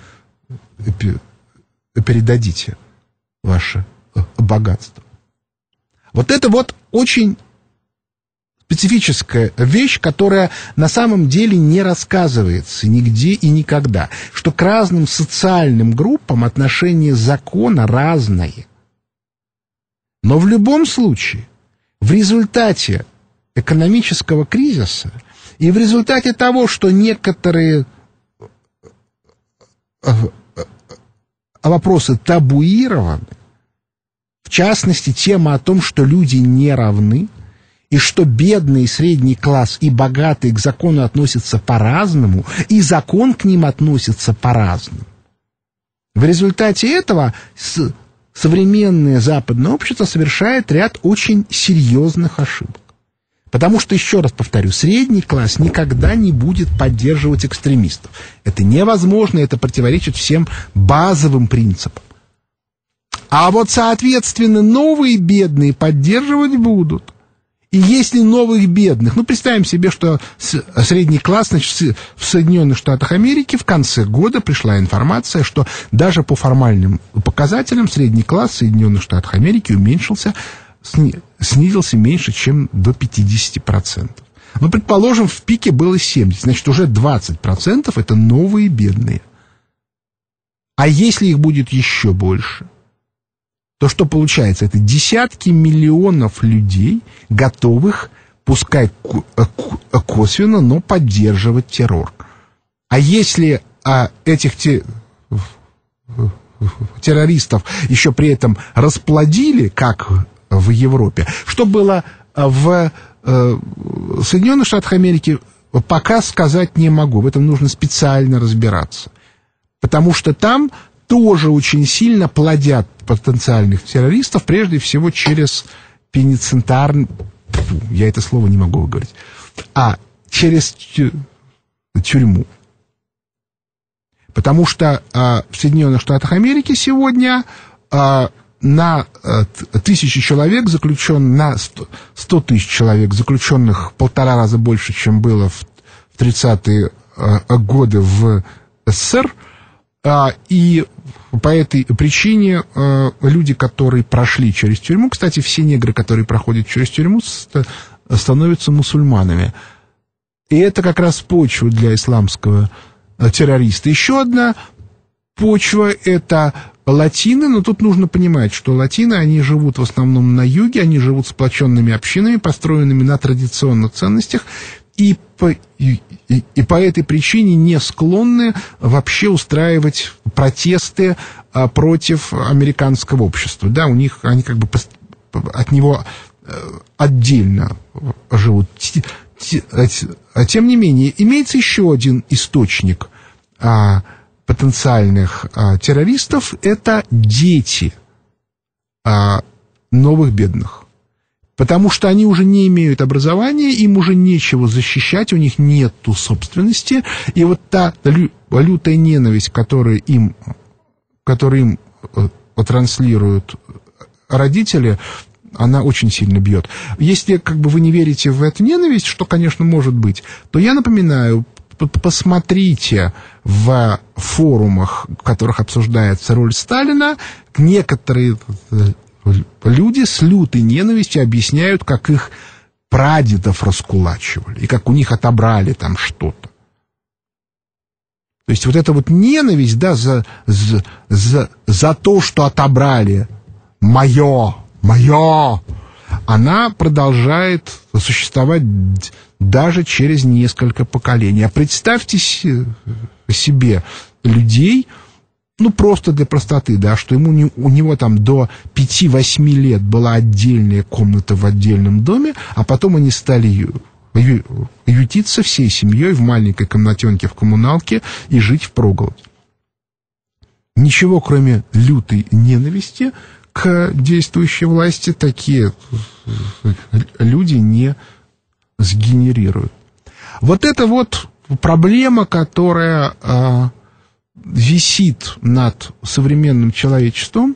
передадите ваше богатство? Вот это вот очень специфическая вещь, которая на самом деле не рассказывается нигде и никогда, что к разным социальным группам отношение закона разное. Но в любом случае, в результате экономического кризиса и в результате того, что некоторые вопросы табуированы, в частности, тема о том, что люди не равны, и что бедный и средний класс и богатый к закону относятся по-разному, и закон к ним относится по-разному. В результате этого современное западное общество совершает ряд очень серьезных ошибок. Потому что, еще раз повторю, средний класс никогда не будет поддерживать экстремистов. Это невозможно, это противоречит всем базовым принципам. А вот, соответственно, новые бедные поддерживать будут. И если новых бедных, ну, представим себе, что средний класс, значит, в Соединенных Штатах Америки в конце года пришла информация, что даже по формальным показателям средний класс в Соединенных Штатах Америки уменьшился, снизился меньше, чем до пятьдесят процентов. Ну, предположим, в пике было семьдесят, значит, уже двадцать процентов это новые бедные. А если их будет еще больше, то что получается? Это десятки миллионов людей, готовых, пускай косвенно, но поддерживать террор. А если а, этих те, террористов еще при этом расплодили, как в Европе, что было в э, Соединенных Штатах Америки, пока сказать не могу. В этом нужно специально разбираться. Потому что там тоже очень сильно плодят потенциальных террористов, прежде всего через пенициллярный, я это слово не могу выговорить, а через тюрьму. Потому что а, в Соединенных Штатах Америки сегодня а, на а, тысячу человек заключен, на сто тысяч человек заключенных в полтора раза больше, чем было в тридцатые а, годы в СССР. А, и по этой причине а, люди, которые прошли через тюрьму, кстати, все негры, которые проходят через тюрьму, ст- становятся мусульманами. И это как раз почва для исламского террориста. Еще одна почва — это латины, но тут нужно понимать, что латины, они живут в основном на юге, они живут сплоченными общинами, построенными на традиционных ценностях, и по, и, и, и по этой причине не склонны вообще устраивать протесты а, против американского общества. Да, у них, они как бы от него отдельно живут. Тем не менее, имеется еще один источник а, потенциальных а, террористов — это дети а, новых бедных. Потому что они уже не имеют образования, им уже нечего защищать, у них нету собственности. И вот та лю- лютая ненависть, которую им, которую им э, транслируют родители, она очень сильно бьет. Если как бы вы не верите в эту ненависть, что, конечно, может быть, то я напоминаю, посмотрите в форумах, в которых обсуждается роль Сталина, некоторые люди с лютой ненавистью объясняют, как их прадедов раскулачивали, и как у них отобрали там что-то. То есть вот эта вот ненависть, да, за, за, за, за то, что отобрали мое, мое, она продолжает существовать даже через несколько поколений. А представьте себе людей, ну, просто для простоты, да, что ему не, у него там до пяти-восьми лет была отдельная комната в отдельном доме, а потом они стали ю, ю, ютиться всей семьей в маленькой комнатенке в коммуналке и жить впроголодь. Ничего, кроме лютой ненависти к действующей власти, такие люди не сгенерируют. Вот это вот проблема, которая а, висит над современным человечеством,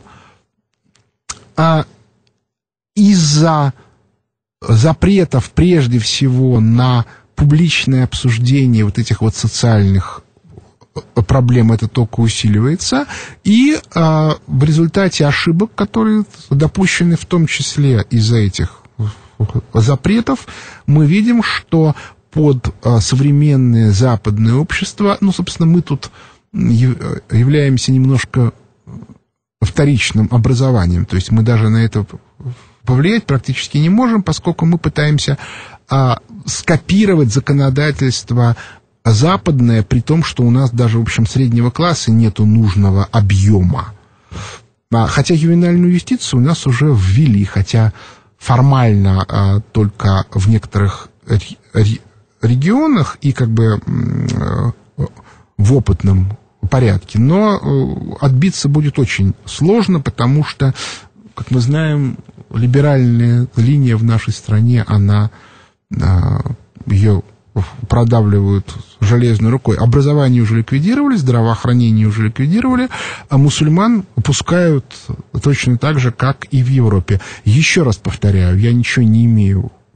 а из-за запретов прежде всего на публичное обсуждение вот этих вот социальных проблем это только усиливается, и а, в результате ошибок, которые допущены в том числе из-за этих запретов, мы видим, что под а, современное западное общество, ну, собственно, мы тут являемся немножко вторичным образованием, то есть мы даже на это повлиять практически не можем, поскольку мы пытаемся а, скопировать законодательство западное, при том, что у нас даже, в общем, среднего класса нету нужного объема. А, хотя ювенальную юстицию у нас уже ввели, хотя формально а, только в некоторых ре- регионах и как бы а, в опытном порядке. Но а, отбиться будет очень сложно, потому что, как мы знаем, либеральная линия в нашей стране, она а, ее продавливают железной рукой. Образование уже ликвидировали, здравоохранение уже ликвидировали, а мусульман пускают точно так же, как и в Европе. Еще раз повторяю, я ничего не имею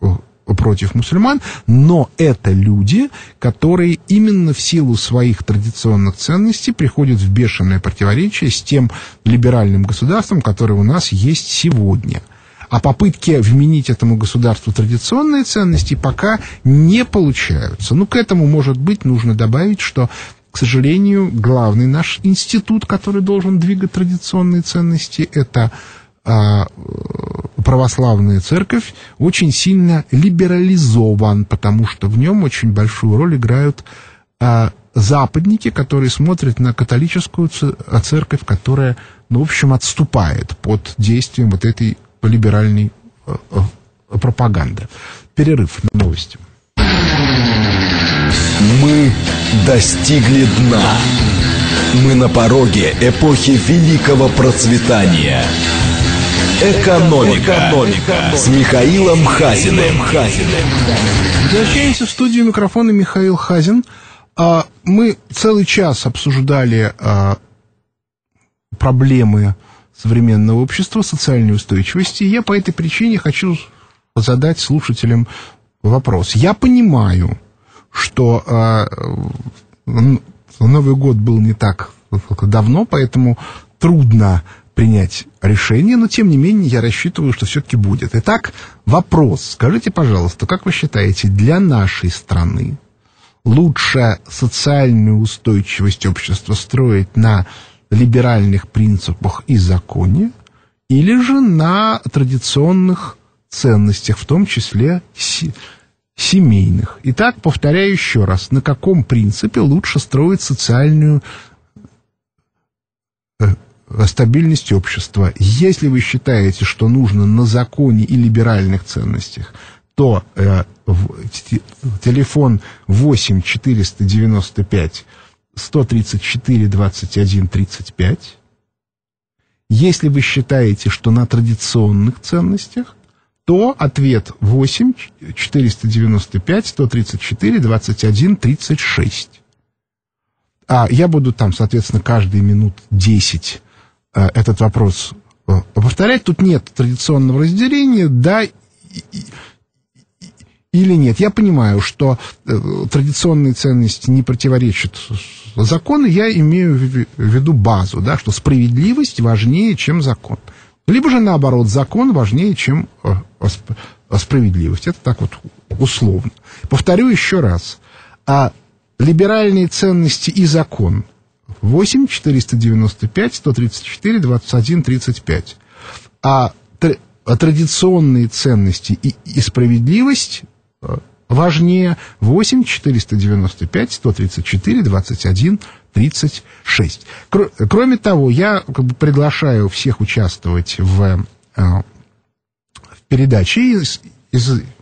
против мусульман, но это люди, которые именно в силу своих традиционных ценностей приходят в бешеное противоречие с тем либеральным государством, которое у нас есть сегодня. А попытки вменить этому государству традиционные ценности пока не получаются. Ну, к этому, может быть, нужно добавить, что, к сожалению, главный наш институт, который должен двигать традиционные ценности, это а, православная церковь, очень сильно либерализован, потому что в нем очень большую роль играют а, западники, которые смотрят на католическую церковь, которая, ну, в общем, отступает под действием вот этой либеральной э, э, пропаганды. Перерыв на новости. Мы достигли дна. Мы на пороге эпохи великого процветания. Экономика, Экономика. С Михаилом Хазиным. Возвращаемся в студию, микрофона Михаил Хазин. А, мы целый час обсуждали а, проблемы современного общества, социальной устойчивости. И я по этой причине хочу задать слушателям вопрос. Я понимаю, что э, Новый год был не так давно, поэтому трудно принять решение, но тем не менее я рассчитываю, что все-таки будет. Итак, вопрос. Скажите, пожалуйста, как вы считаете, для нашей страны лучше социальную устойчивость общества строить на либеральных принципах и законе, или же на традиционных ценностях, в том числе си- семейных? Итак, повторяю еще раз, на каком принципе лучше строить социальную э, стабильность общества? Если вы считаете, что нужно на законе и либеральных ценностях, то э, в, т- телефон восемь четыреста девяносто пять сто тридцать четыре двадцать один тридцать пять. Если вы считаете, что на традиционных ценностях, то ответ восемь четыреста девяносто пять сто тридцать четыре двадцать один тридцать шесть. А я буду там, соответственно, каждые минут десять э, этот вопрос э, повторять. Тут нет традиционного разделения, да и, и, или нет. Я понимаю, что э, традиционные ценности не противоречат закону, я имею в виду базу, да, что справедливость важнее, чем закон. Либо же, наоборот, закон важнее, чем э, справедливость. Это так вот условно. Повторю еще раз. А либеральные ценности и закон. восемь четыреста девяносто пять сто тридцать четыре двадцать один тридцать пять. А, тр- а традиционные ценности и, и справедливость важнее восемь четыреста девяносто пять сто тридцать четыре двадцать один тридцать шесть. Кроме того, я как бы приглашаю всех участвовать в, в передаче и, и,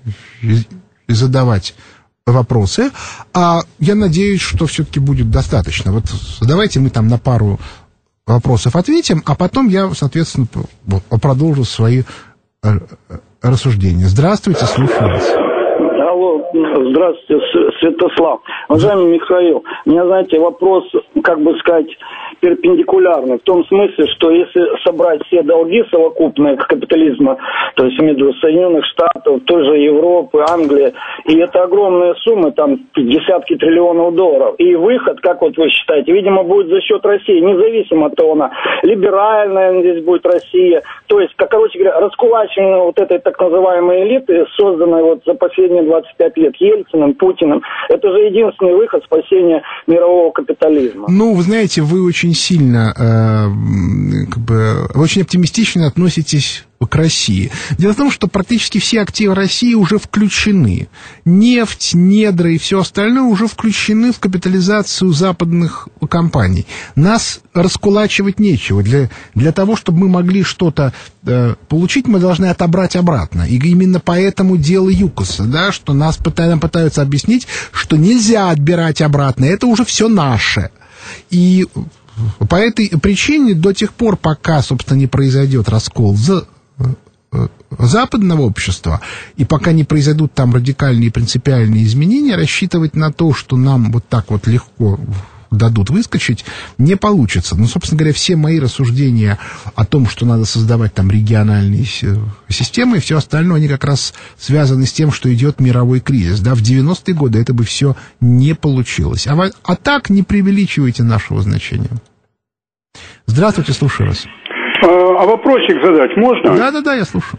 и задавать вопросы. А я надеюсь, что все-таки будет достаточно. Вот давайте мы там на пару вопросов ответим, а потом я, соответственно, продолжу свои рассуждения. Здравствуйте, слушаю вас. Здравствуйте, Святослав. Уважаемый Михаил, у меня, знаете, вопрос, как бы сказать, перпендикулярный. В том смысле, что если собрать все долги совокупные капитализма, то есть между Соединенных Штатов, той же Европы, Англии, и это огромные суммы, там десятки триллионов долларов. И выход, как вот вы считаете, видимо, будет за счет России, независимо от того, она либеральная здесь будет Россия. То есть, как, короче говоря, раскулачивание вот этой так называемой элиты, созданной вот за последние двадцать пять лет Ельциным, Путиным, это же единственный выход спасения мирового капитализма. Ну, вы знаете, вы очень сильно, э, как бы, очень оптимистично относитесь к России. Дело в том, что практически все активы России уже включены. Нефть, недра и все остальное уже включены в капитализацию западных компаний. Нас раскулачивать нечего. Для, для того, чтобы мы могли что-то э, получить, мы должны отобрать обратно. И именно поэтому дело ЮКОСа, да, что нас пытаются, пытаются объяснить, что нельзя отбирать обратно, это уже все наше. И по этой причине до тех пор, пока, собственно, не произойдет раскол за западного общества, и пока не произойдут там радикальные принципиальные изменения, рассчитывать на то, что нам вот так вот легко дадут выскочить, не получится. Ну, собственно говоря, все мои рассуждения о том, что надо создавать там региональные системы и все остальное, они как раз связаны с тем, что идет мировой кризис. Да, в девяностые годы это бы все не получилось. А, а так не преувеличивайте нашего значения. Здравствуйте, слушаю вас. А, а вопросик задать можно? Да-да-да, я слушаю.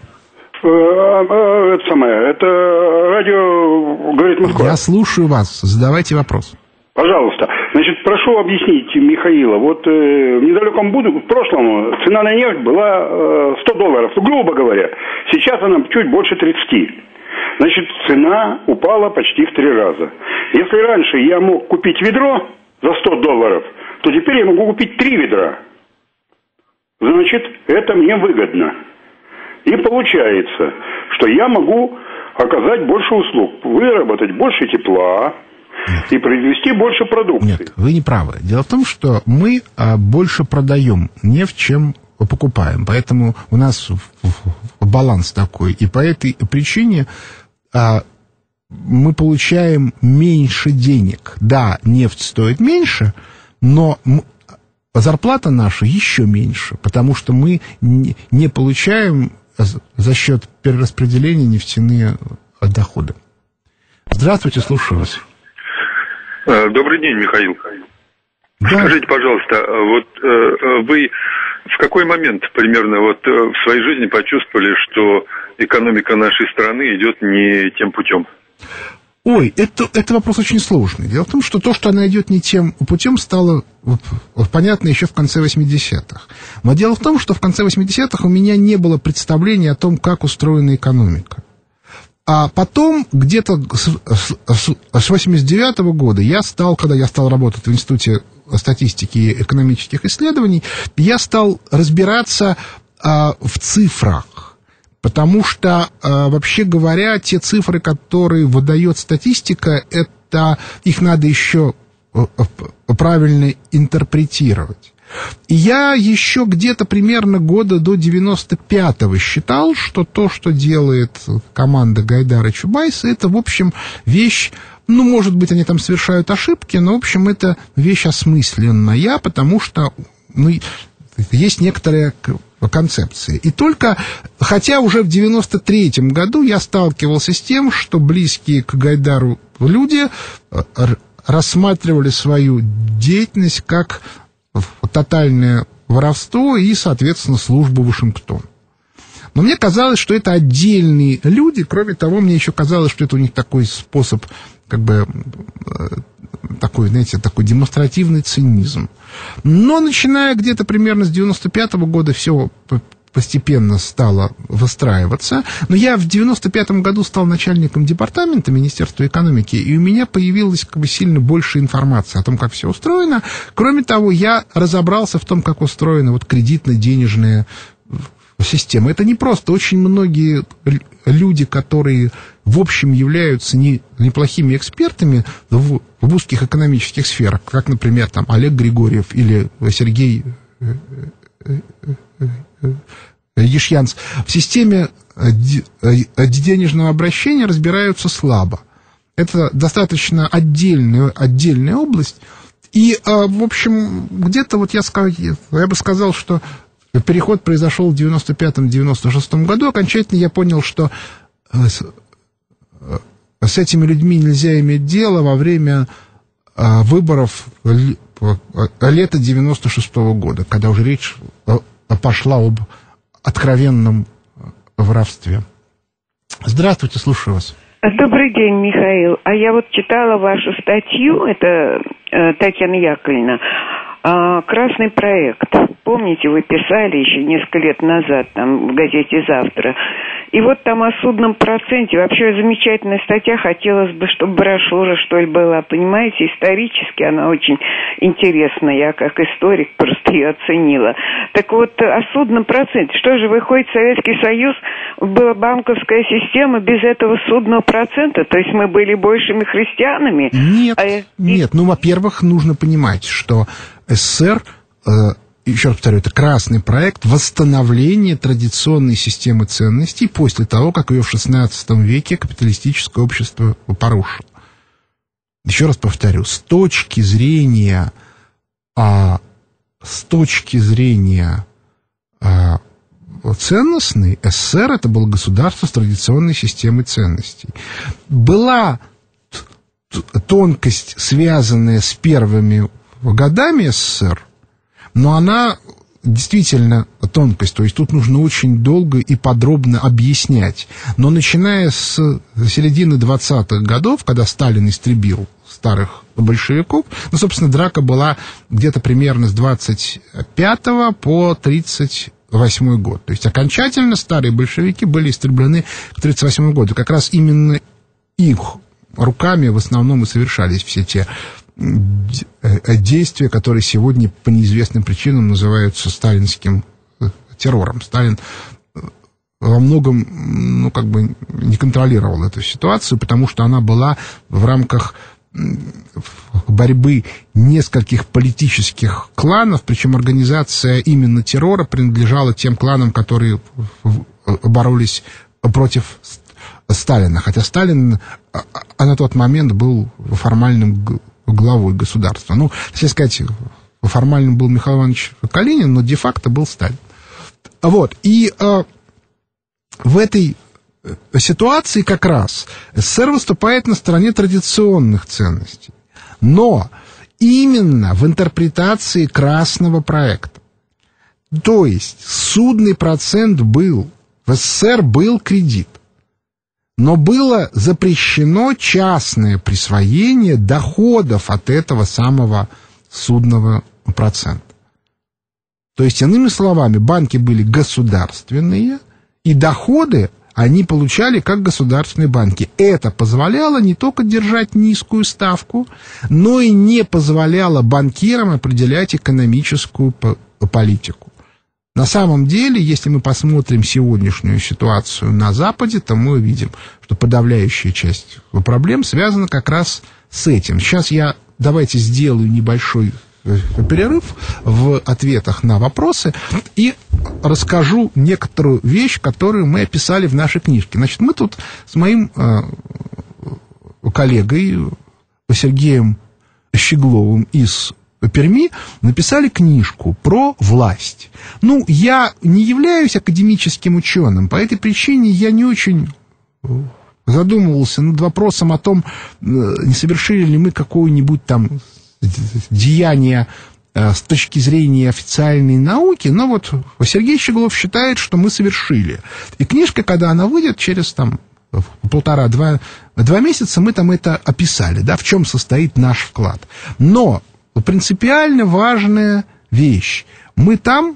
Это самое, это радио «Говорит Москва». Я слушаю вас, задавайте вопрос. Пожалуйста. Значит, прошу объяснить Михаила. Вот э, в недалеком будущем, в прошлом, цена на нефть была э, сто долларов, грубо говоря. Сейчас она чуть больше тридцати. Значит, цена упала почти в три раза. Если раньше я мог купить ведро за сто долларов, то теперь я могу купить три ведра. Значит, это мне выгодно. И получается, что я могу оказать больше услуг, выработать больше тепла и произвести больше продукции. Нет, вы не правы. Дело в том, что мы а, больше продаем нефть, чем покупаем. Поэтому у нас в, в, баланс такой. И по этой причине а, мы получаем меньше денег. Да, нефть стоит меньше, но зарплата наша еще меньше, потому что мы не, не получаем за счет перераспределения нефтяные доходы. Здравствуйте, слушаю вас. Добрый день, Михаил. Да. Скажите, пожалуйста, вот э, вы в какой момент примерно вот в своей жизни почувствовали, что экономика нашей страны идет не тем путем? Ой, это, это вопрос очень сложный. Дело в том, что то, что она идет не тем путем, стало понятно еще в конце восьмидесятых. Но дело в том, что в конце восьмидесятых у меня не было представления о том, как устроена экономика. А потом, где-то с восемьдесят девятого года я стал, когда я стал работать в Институте статистики и экономических исследований, я стал разбираться а, в цифрах. Потому что, вообще говоря, те цифры, которые выдает статистика, это их надо еще правильно интерпретировать. И я еще где-то примерно года до девяносто пятого считал, что то, что делает команда Гайдара и Чубайса, это, в общем, вещь, ну, может быть, они там совершают ошибки, но, в общем, это вещь осмысленная, потому что, ну, есть некоторая концепция. И только, хотя уже в девяносто третьем году я сталкивался с тем, что близкие к Гайдару люди рассматривали свою деятельность как тотальное воровство и, соответственно, службу Вашингтону. Но мне казалось, что это отдельные люди. Кроме того, мне еще казалось, что это у них такой способ, как бы, такой, знаете, такой демонстративный цинизм. Но начиная где-то примерно с девяносто пятого года все постепенно стало выстраиваться. Но я в девяносто пятом году стал начальником департамента Министерства экономики, и у меня появилась как бы сильно больше информации о том, как все устроено. Кроме того, я разобрался в том, как устроена вот кредитно-денежная система. Это не просто. Очень многие люди, которые, в общем, являются не, неплохими экспертами в, в узких экономических сферах, как, например, там, Олег Григорьев или Сергей Ешьянц, в системе денежного обращения разбираются слабо. Это достаточно отдельная, отдельная область. И, в общем, где-то вот я, я бы сказал, что переход произошел в девяносто пятом — девяносто шестом году. Окончательно я понял, что с, с этими людьми нельзя иметь дело во время выборов лета девяносто шестого года, когда уже речь пошла об откровенном воровстве. Здравствуйте, слушаю вас. Добрый день, Михаил. А я вот читала вашу статью, это э, Татьяна Яковлевна, э, «Красный проект». Помните, вы писали еще несколько лет назад там в газете «Завтра». И вот там о судном проценте. Вообще замечательная статья. Хотелось бы, чтобы брошюра, что ли, была. Понимаете, исторически она очень интересна. Я как историк просто ее оценила. Так вот, о судном проценте. Что же, выходит, Советский Союз, была банковская система без этого судного процента? То есть мы были большими христианами? Нет, а... нет. Ну, во-первых, нужно понимать, что СССР... Э... Еще раз повторю, это красный проект восстановления традиционной системы ценностей после того, как ее в шестнадцатом веке капиталистическое общество порушило. еще раз повторю, с точки зрения, а, с точки зрения а, ценностной, СССР это было государство с традиционной системой ценностей. Была тонкость, связанная с первыми годами СССР, но она действительно тонкость, то есть тут нужно очень долго и подробно объяснять. Но начиная с середины двадцатых годов, когда Сталин истребил старых большевиков, ну, собственно, драка была где-то примерно с двадцать пятого по тридцать восьмой год. То есть окончательно старые большевики были истреблены к тридцать восьмому году. Как раз именно их руками в основном и совершались все те действия, которые сегодня по неизвестным причинам называются сталинским террором. Сталин во многом, ну, как бы не контролировал эту ситуацию, потому что она была в рамках борьбы нескольких политических кланов, причем организация именно террора принадлежала тем кланам, которые боролись против Сталина, хотя Сталин а на тот момент был формальным главой государства. Ну, если сказать, формальным был Михаил Иванович Калинин, но де-факто был Сталин. Вот, и э, в этой ситуации как раз СССР выступает на стороне традиционных ценностей, но именно в интерпретации красного проекта. То есть судный процент был, в СССР был кредит, но было запрещено частное присвоение доходов от этого самого судного процента. То есть, иными словами, банки были государственные, и доходы они получали как государственные банки. Это позволяло не только держать низкую ставку, но и не позволяло банкирам определять экономическую политику. На самом деле, если мы посмотрим сегодняшнюю ситуацию на Западе, то мы увидим, что подавляющая часть проблем связана как раз с этим. Сейчас я, давайте сделаю небольшой перерыв в ответах на вопросы и расскажу некоторую вещь, которую мы описали в нашей книжке. Значит, мы тут с моим э, коллегой Сергеем Щегловым из Перми написали книжку про власть. Ну, я не являюсь академическим ученым, по этой причине я не очень задумывался над вопросом о том, не совершили ли мы какое-нибудь там деяние с точки зрения официальной науки, но вот Сергей Щеглов считает, что мы совершили. И книжка, когда она выйдет через там полтора-два два месяца, мы там это описали, да, в чем состоит наш вклад. Но принципиально важная вещь. Мы там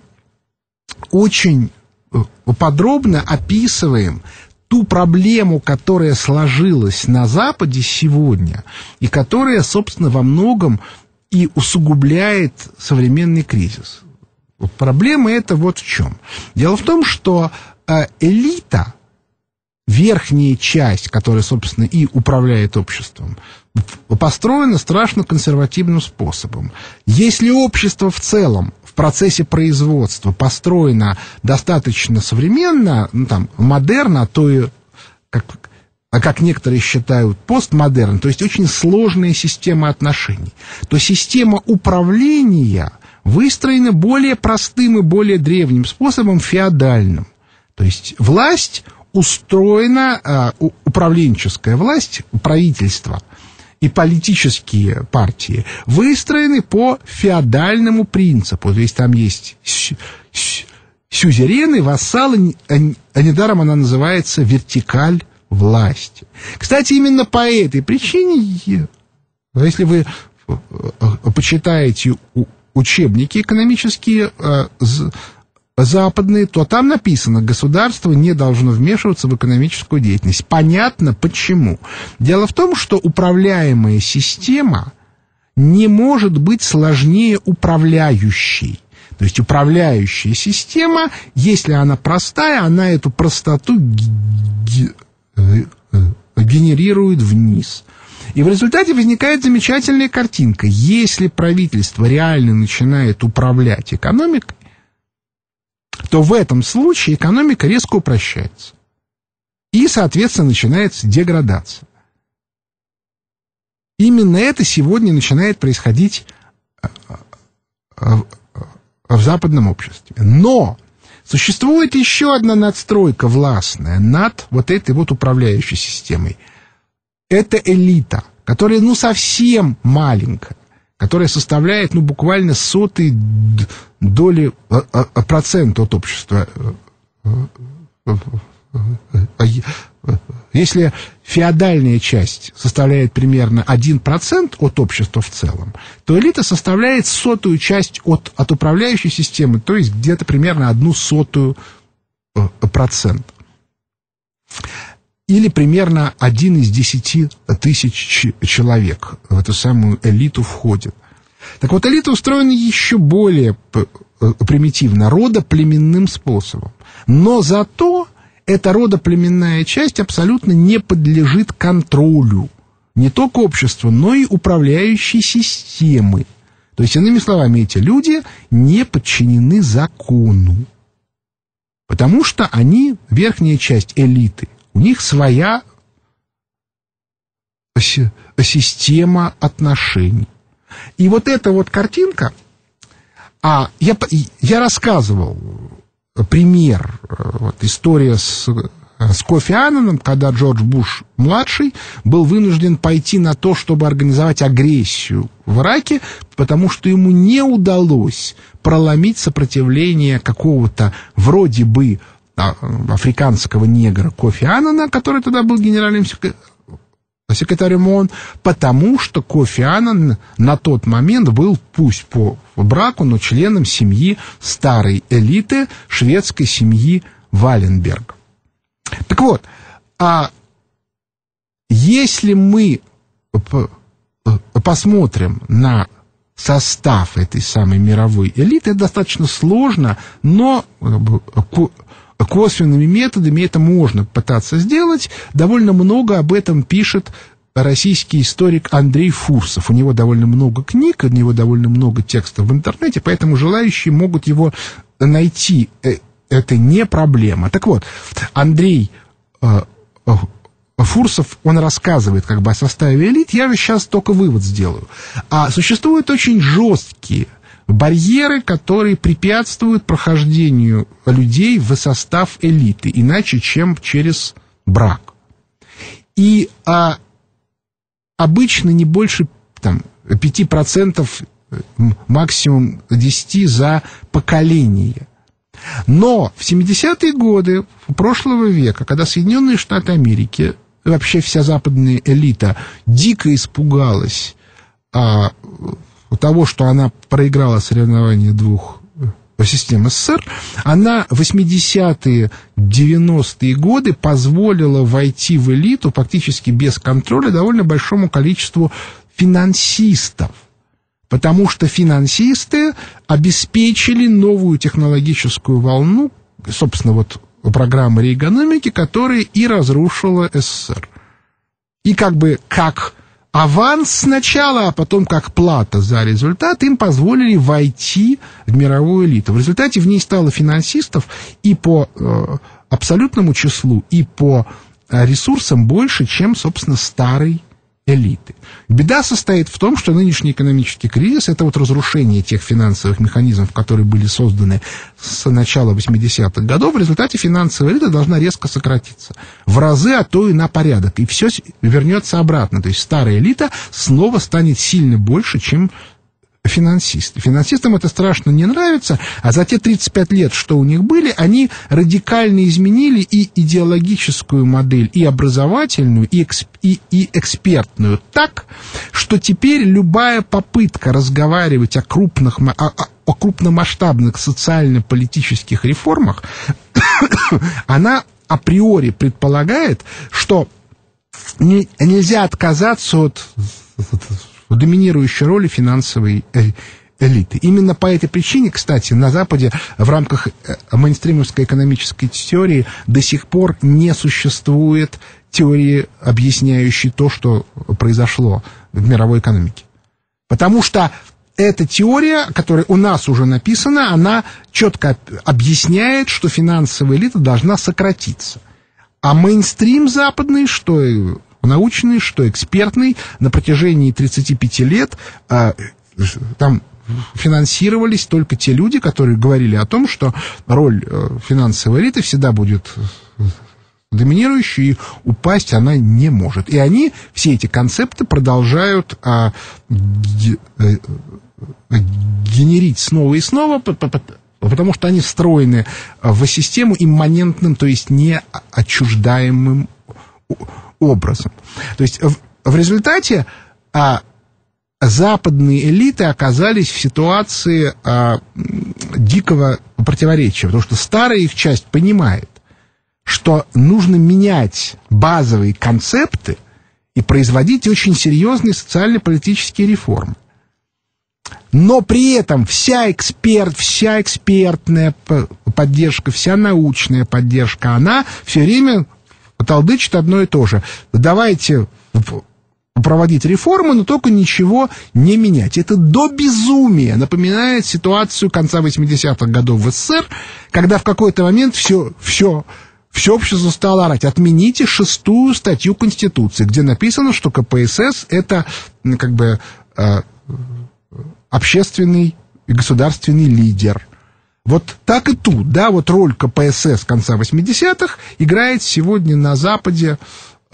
очень подробно описываем ту проблему, которая сложилась на Западе сегодня, и которая, собственно, во многом и усугубляет современный кризис. Проблема эта вот в чем. Дело в том, что элита, верхняя часть, которая, собственно, и управляет обществом, построена страшно консервативным способом. Если общество в целом в процессе производства построено достаточно современно, ну, там, модерно, а то и, как, как некоторые считают, постмодерн, то есть очень сложная система отношений, то система управления выстроена более простым и более древним способом, феодальным. То есть власть устроена, управленческая власть, правительство и политические партии выстроены по феодальному принципу. То есть там есть сюзерены, вассалы, а недаром она называется вертикаль власти. Кстати, именно по этой причине, если вы почитаете учебники экономические западные, то там написано, государство не должно вмешиваться в экономическую деятельность. Понятно, почему. Дело в том, что управляемая система не может быть сложнее управляющей. То есть управляющая система, если она простая, она эту простоту генерирует вниз. И в результате возникает замечательная картинка. Если правительство реально начинает управлять экономикой, то в этом случае экономика резко упрощается. И, соответственно, начинается деградация. Именно это сегодня начинает происходить в западном обществе. Но существует еще одна надстройка властная над вот этой вот управляющей системой. Это элита, которая, ну, совсем маленькая, которая составляет, ну, буквально сотые доли процента от общества. Если феодальная часть составляет примерно один процент от общества в целом, то элита составляет сотую часть от, от управляющей системы, то есть где-то примерно одну сотую процента. Или примерно один из десяти тысяч человек в эту самую элиту входит. Так вот, элита устроена еще более примитивно, родоплеменным способом. Но зато эта родоплеменная часть абсолютно не подлежит контролю не только общества, но и управляющей системы. То есть, иными словами, эти люди не подчинены закону, потому что они верхняя часть элиты. У них своя система отношений. И вот эта вот картинка, а я, я рассказывал пример, вот, история с, с Кофи Аннаном, когда Джордж Буш-младший был вынужден пойти на то, чтобы организовать агрессию в Ираке, потому что ему не удалось проломить сопротивление какого-то вроде бы африканского негра Кофи Аннана, который тогда был генеральным секретарем ООН, потому что Кофи Аннан на тот момент был, пусть по браку, но членом семьи старой элиты шведской семьи Валенберг. Так вот, а если мы посмотрим на состав этой самой мировой элиты, это достаточно сложно, но косвенными методами это можно пытаться сделать. Довольно много об этом пишет российский историк Андрей Фурсов. У него довольно много книг, у него довольно много текстов в интернете, поэтому желающие могут его найти. Это не проблема. Так вот, Андрей Фурсов, он рассказывает как бы о составе элит. Я же сейчас только вывод сделаю. А существуют очень жесткие барьеры, которые препятствуют прохождению людей в состав элиты, иначе, чем через брак. И а, обычно не больше там, пять процентов, максимум десять процентов за поколение. Но в семидесятые годы прошлого века, когда Соединенные Штаты Америки, вообще вся западная элита дико испугалась а, того, что она проиграла соревнования двух систем СССР, она в восьмидесятые, девяностые годы позволила войти в элиту фактически без контроля довольно большому количеству финансистов, потому что финансисты обеспечили новую технологическую волну, собственно, вот программы реэкономики, которая и разрушила СССР. И как бы как аванс сначала, а потом как плата за результат, им позволили войти в мировую элиту. В результате в ней стало финансистов и по э, абсолютному числу, и по э, ресурсам больше, чем, собственно, старой элиты. Беда состоит в том, что нынешний экономический кризис — это вот разрушение тех финансовых механизмов, которые были созданы с начала восьмидесятых годов. В результате финансовая элита должна резко сократиться в разы, а то и на порядок. И все вернется обратно. То есть старая элита снова станет сильно больше, чем финансисты. Финансистам это страшно не нравится, а за те тридцать пять лет, что у них были, они радикально изменили и идеологическую модель, и образовательную, и, эксп, и, и экспертную так, что теперь любая попытка разговаривать о крупных, о, о крупномасштабных социально-политических реформах, она априори предполагает, что не, нельзя отказаться от доминирующей роли финансовой элиты. Именно по этой причине, кстати, на Западе в рамках мейнстримовской экономической теории до сих пор не существует теории, объясняющей то, что произошло в мировой экономике. Потому что эта теория, которая у нас уже написана, она четко объясняет, что финансовая элита должна сократиться. А мейнстрим западный, что научный, что экспертный. На протяжении тридцати пяти лет а, там финансировались только те люди, которые говорили о том, что роль финансовой элиты всегда будет доминирующей, и упасть она не может. И они, все эти концепты, продолжают а, г, а, генерить снова и снова, потому что они встроены в систему имманентным, то есть не отчуждаемым образом. То есть в, в результате а, западные элиты оказались в ситуации а, дикого противоречия, потому что старая их часть понимает, что нужно менять базовые концепты и производить очень серьезные социально-политические реформы. Но при этом вся эксперт, вся экспертная поддержка, вся научная поддержка, она все время толдычит одно и то же. Давайте проводить реформы, но только ничего не менять. Это до безумия напоминает ситуацию конца восьмидесятых годов в СССР, когда в какой-то момент все, все, все общество стало орать: отмените шестую статью Конституции, где написано, что ка пэ эс эс это как бы общественный и государственный лидер. Вот так и тут, да, вот роль ка пэ эс эс конца восьмидесятых играет сегодня на Западе э,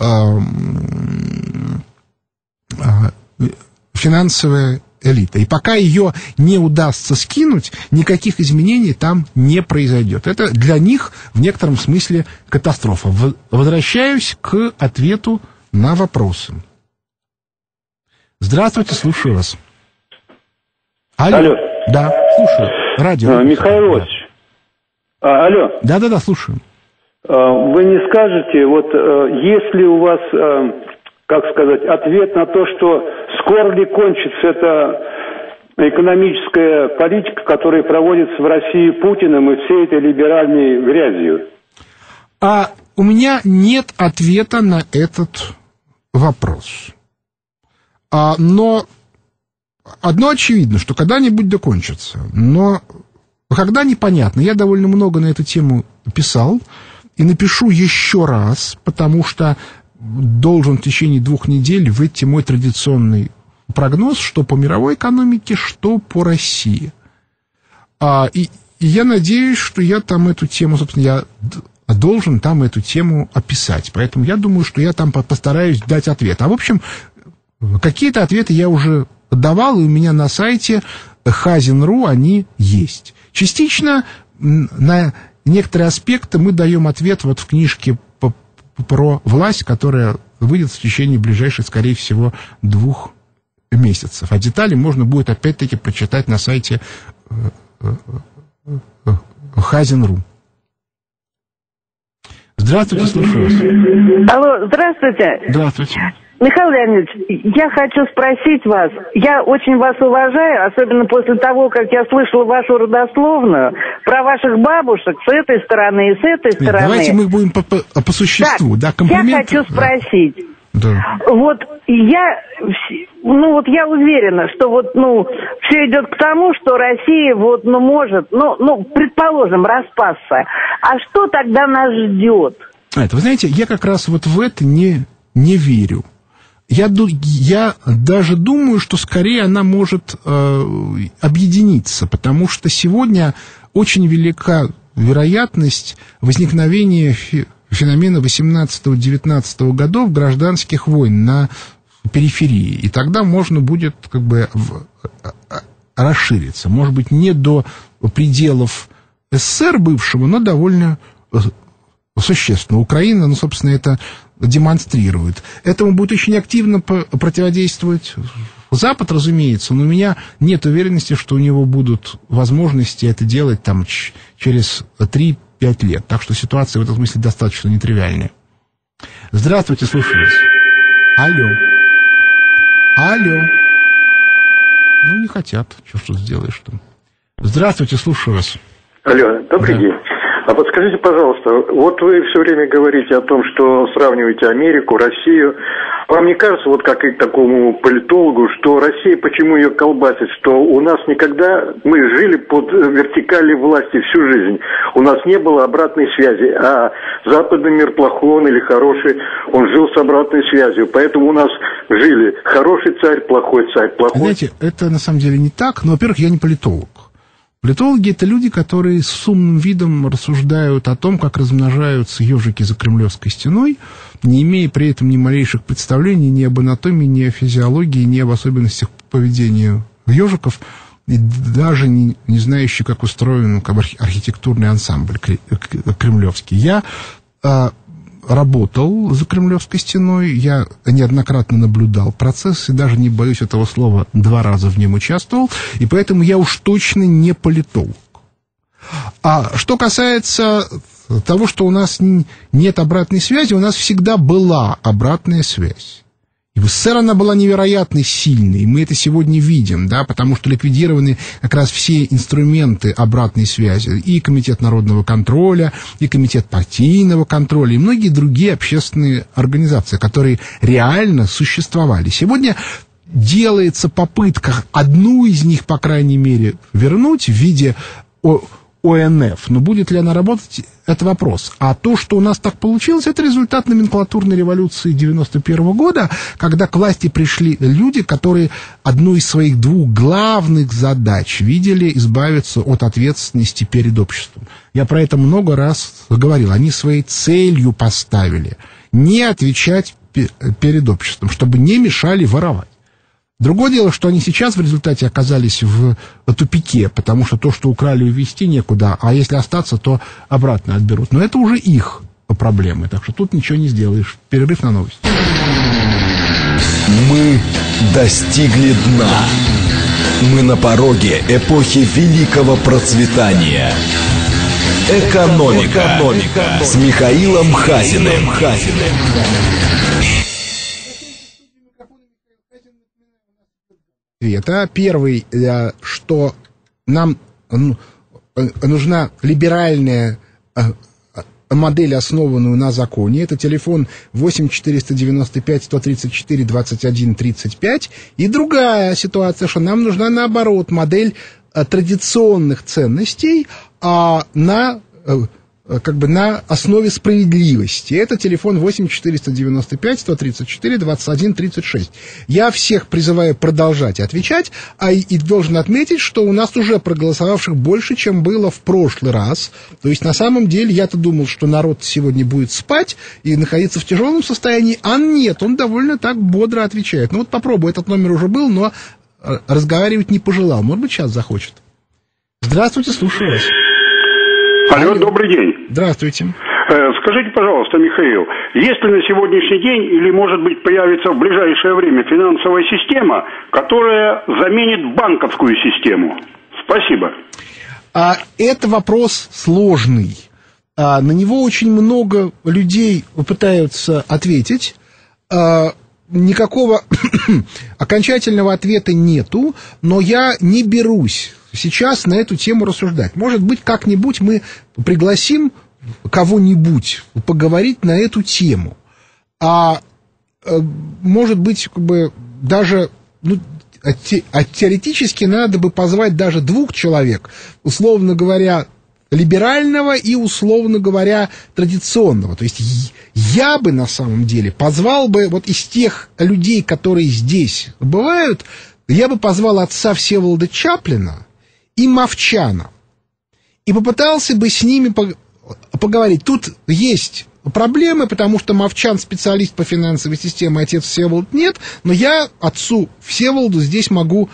э, финансовая элита. И пока ее не удастся скинуть, никаких изменений там не произойдет. Это для них в некотором смысле катастрофа. Возвращаюсь к ответу на вопросы. Здравствуйте, слушаю вас. Алло. Алло. Да, слушаю. Радио. А, Михаил Иванович. Да. А, алло. Да-да-да, слушаю. А, вы не скажете, вот а, есть ли у вас, а, как сказать, ответ на то, что скоро ли кончится эта экономическая политика, которая проводится в России Путиным и всей этой либеральной грязью? А у меня нет ответа на этот вопрос. А, но одно очевидно, что когда-нибудь докончится. Но когда непонятно. Я довольно много на эту тему писал и напишу еще раз, потому что должен в течение двух недель выйти мой традиционный прогноз, что по мировой экономике, что по России. А, и, и я надеюсь, что я там эту тему, собственно, я должен там эту тему описать. Поэтому я думаю, что я там постараюсь дать ответ. А в общем, какие-то ответы я уже давал, и у меня на сайте хазин точка ру они есть. Частично на некоторые аспекты мы даем ответ вот в книжке про власть, которая выйдет в течение ближайших, скорее всего, двух месяцев. А детали можно будет опять-таки прочитать на сайте хазин точка ру. Здравствуйте, слушаю вас. Алло, здравствуйте. Здравствуйте. Михаил Леонидович, я хочу спросить вас, я очень вас уважаю, особенно после того, как я слышала вашу родословную, про ваших бабушек с этой стороны и с этой Нет, стороны. давайте мы будем по, по, по существу, так, да, комплименты. Я хочу спросить. Да. Вот я, ну вот я уверена, что вот, ну, все идет к тому, что Россия вот, ну, может, ну, ну, предположим, распасться. А что тогда нас ждет? А, это, вы знаете, я как раз вот в это не, не верю. Я, я даже думаю, что скорее она может э, объединиться, потому что сегодня очень велика вероятность возникновения феномена восемнадцатого-девятнадцатого годов гражданских войн на периферии. И тогда можно будет как бы в, расшириться. Может быть, не до пределов СССР бывшего, но довольно существенно. Украина, ну, собственно, это демонстрирует. Этому будет очень активно противодействовать Запад, разумеется, но у меня нет уверенности, что у него будут возможности это делать там через три-пять лет. Так что ситуация в этом смысле достаточно нетривиальная. Здравствуйте, слушаю вас. Алло. Алло. Ну, не хотят. Что ж тут сделаешь-то? Здравствуйте, слушаю вас. Алло, добрый да. день. А подскажите, пожалуйста, вот вы все время говорите о том, что сравниваете Америку, Россию. Вам не кажется, вот как и такому политологу, что Россия, почему ее колбасит, что у нас никогда, мы жили под вертикалью власти всю жизнь, у нас не было обратной связи, а западный мир, плохой он или хороший, он жил с обратной связью, поэтому у нас жили хороший царь, плохой царь, плохой... Знаете, это на самом деле не так, но, во-первых, я не политолог. Политологи — это люди, которые с умным видом рассуждают о том, как размножаются ежики за Кремлевской стеной, не имея при этом ни малейших представлений ни об анатомии, ни о физиологии, ни об особенностях поведения ежиков, и даже не, не знающие, как устроен как архитектурный ансамбль кремлевский. Я а, работал за Кремлевской стеной, я неоднократно наблюдал процесс, и даже не боюсь этого слова, два раза в нем участвовал, и поэтому я уж точно не политолог. А что касается того, что у нас нет обратной связи, у нас всегда была обратная связь. И в СССР она была невероятно сильной, и мы это сегодня видим, да, потому что ликвидированы как раз все инструменты обратной связи, и Комитет народного контроля, и Комитет партийного контроля, и многие другие общественные организации, которые реально существовали. Сегодня делается попытка одну из них, по крайней мере, вернуть в виде О Эн Эф, но будет ли она работать, это вопрос. А то, что у нас так получилось, это результат номенклатурной революции девяносто первого года, когда к власти пришли люди, которые одну из своих двух главных задач видели избавиться от ответственности перед обществом. Я про это много раз говорил. Они своей целью поставили не отвечать перед обществом, чтобы не мешали воровать. Другое дело, что они сейчас в результате оказались в тупике, потому что то, что украли, увезти некуда, а если остаться, то обратно отберут. Но это уже их проблемы, так что тут ничего не сделаешь. Перерыв на новости. Мы достигли дна. Мы на пороге эпохи великого процветания. Экономика, Экономика. С Михаилом Хазиным. Это первый, что нам нужна либеральная модель, основанную на законе. Это телефон восемь четыреста девяносто пять сто тридцать четыре двадцать один тридцать пять. И другая ситуация, что нам нужна, наоборот, модель традиционных ценностей а на... как бы на основе справедливости. Это телефон восемь четыреста девяносто пять сто тридцать четыре двадцать один тридцать шесть. Я всех призываю продолжать отвечать, а и, и должен отметить, что у нас уже проголосовавших больше, чем было в прошлый раз. То есть, на самом деле, я-то думал, что народ сегодня будет спать и находиться в тяжелом состоянии, а нет, он довольно так бодро отвечает. Ну вот попробуй, этот номер уже был, но разговаривать не пожелал. Может быть, сейчас захочет. Здравствуйте, слушаю вас. Алло, добрый день. Здравствуйте. Скажите, пожалуйста, Михаил, есть ли на сегодняшний день или, может быть, появится в ближайшее время финансовая система, которая заменит банковскую систему? Спасибо. А, это вопрос сложный. А, на него очень много людей пытаются ответить. А, никакого окончательного ответа нету, но я не берусь сейчас на эту тему рассуждать. Может быть, как-нибудь мы пригласим кого-нибудь поговорить на эту тему. А может быть, как бы даже ну, а теоретически надо бы позвать даже двух человек, условно говоря, либерального и, условно говоря, традиционного. То есть я бы на самом деле позвал бы вот из тех людей, которые здесь бывают, я бы позвал отца Всеволода Чаплина и Мовчана. И попытался бы с ними поговорить. Тут есть проблемы, потому что Мовчан специалист по финансовой системе, отец Всеволод нет, но я отцу Всеволоду здесь могу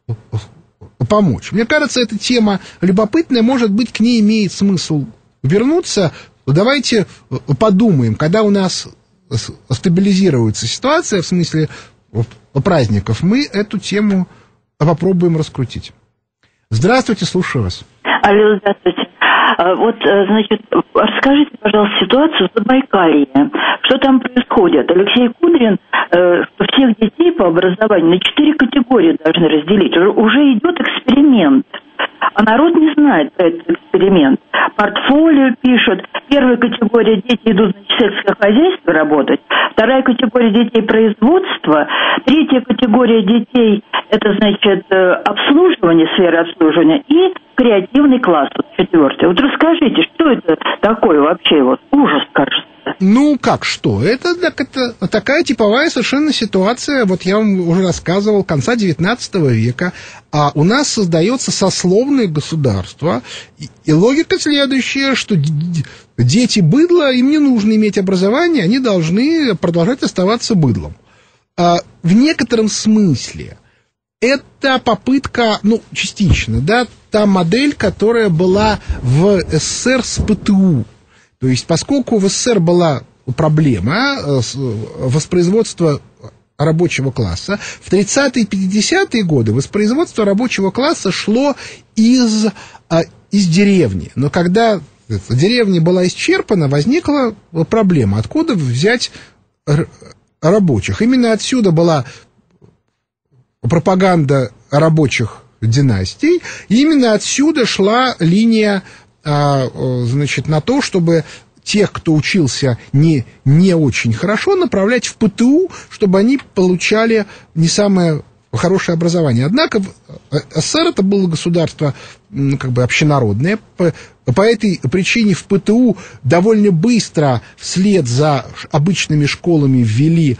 помочь. Мне кажется, эта тема любопытная, может быть, к ней имеет смысл вернуться. Давайте подумаем, когда у нас стабилизируется ситуация, в смысле праздников, мы эту тему попробуем раскрутить. Здравствуйте, слушаю вас. Алло, здравствуйте. Вот, значит, расскажите, пожалуйста, ситуацию в Забайкалье. Что там происходит? Алексей Кудрин э, всех детей по образованию на четыре категории должны разделить. Уже идет эксперимент. А народ не знает про этот эксперимент. портфолио пишут. Первая категория детей идут, значит, в сельское хозяйство работать. Вторая категория детей производство. Третья категория детей это, значит, обслуживание, сфера обслуживания. И креативный класс, вот четвертый. Вот расскажите, что это такое вообще? Вот ужас, кажется. Ну, как что? Это, так, это такая типовая совершенно ситуация, вот я вам уже рассказывал, конца девятнадцатого века, а у нас создается сословное государство, и, и логика следующая, что дети быдла, им не нужно иметь образование, они должны продолжать оставаться быдлом. А в некотором смысле это попытка, ну, частично, да, та модель, которая была в СССР с ПТУ. То есть, поскольку в СССР была проблема воспроизводства рабочего класса, в тридцатые и пятидесятые годы воспроизводство рабочего класса шло из, из деревни. Но когда деревня была исчерпана, возникла проблема, откуда взять рабочих. Именно отсюда была пропаганда рабочих династий, и именно отсюда шла линия, значит, на то, чтобы тех, кто учился не, не очень хорошо, направлять в ПТУ, чтобы они получали не самое хорошее образование. Однако СССР это было государство как бы общенародное, по, по этой причине в ПТУ довольно быстро вслед за обычными школами ввели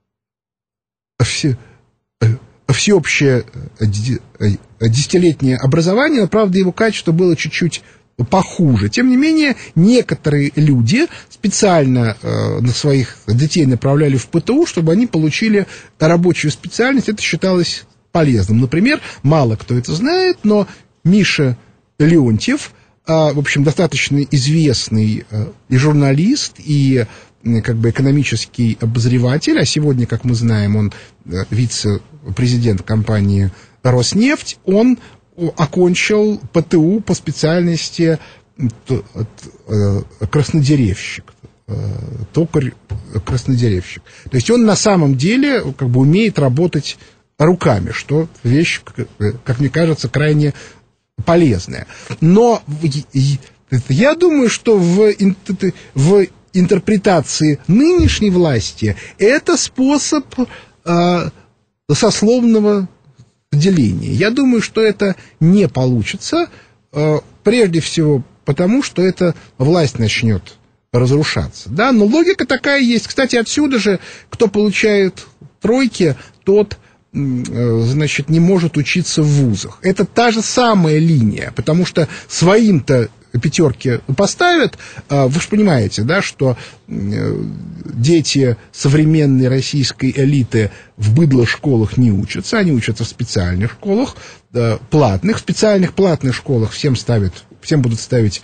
все, всеобщее десятилетнее образование, но, правда, его качество было чуть-чуть похуже. Тем не менее, некоторые люди специально э, на своих детей направляли в ПТУ, чтобы они получили рабочую специальность. Это считалось полезным. Например, мало кто это знает, но Миша Леонтьев, э, в общем, достаточно известный э, и журналист, и э, как бы экономический обозреватель, а сегодня, как мы знаем, он э, вице-президент компании «Роснефть», он окончил ПТУ по специальности краснодеревщик, токарь-краснодеревщик. То есть он на самом деле как бы умеет работать руками, что вещь, как мне кажется, крайне полезная. Но я думаю, что в, в интерпретации нынешней власти это способ э, сословного деление. Я думаю, что это не получится, прежде всего потому, что эта власть начнет разрушаться. Да? Но логика такая есть. Кстати, отсюда же, кто получает тройки, тот, значит, не может учиться в вузах. Это та же самая линия, потому что своим-то пятерки поставят, вы же понимаете, да, что дети современной российской элиты в быдло-школах не учатся, они учатся в специальных школах, платных, в специальных платных школах всем ставят, всем будут ставить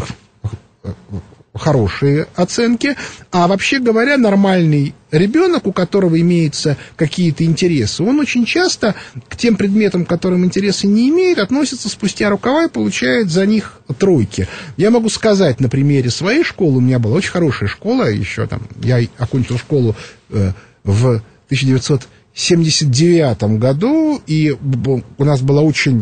хорошие оценки, а вообще говоря, нормальный ребенок, у которого имеются какие-то интересы, он очень часто к тем предметам, к которым интересы не имеет, относится спустя рукава и получает за них тройки. Я могу сказать на примере своей школы, у меня была очень хорошая школа, еще там, я окончил школу э, в тысяча девятьсот семьдесят девятом году, и у нас была очень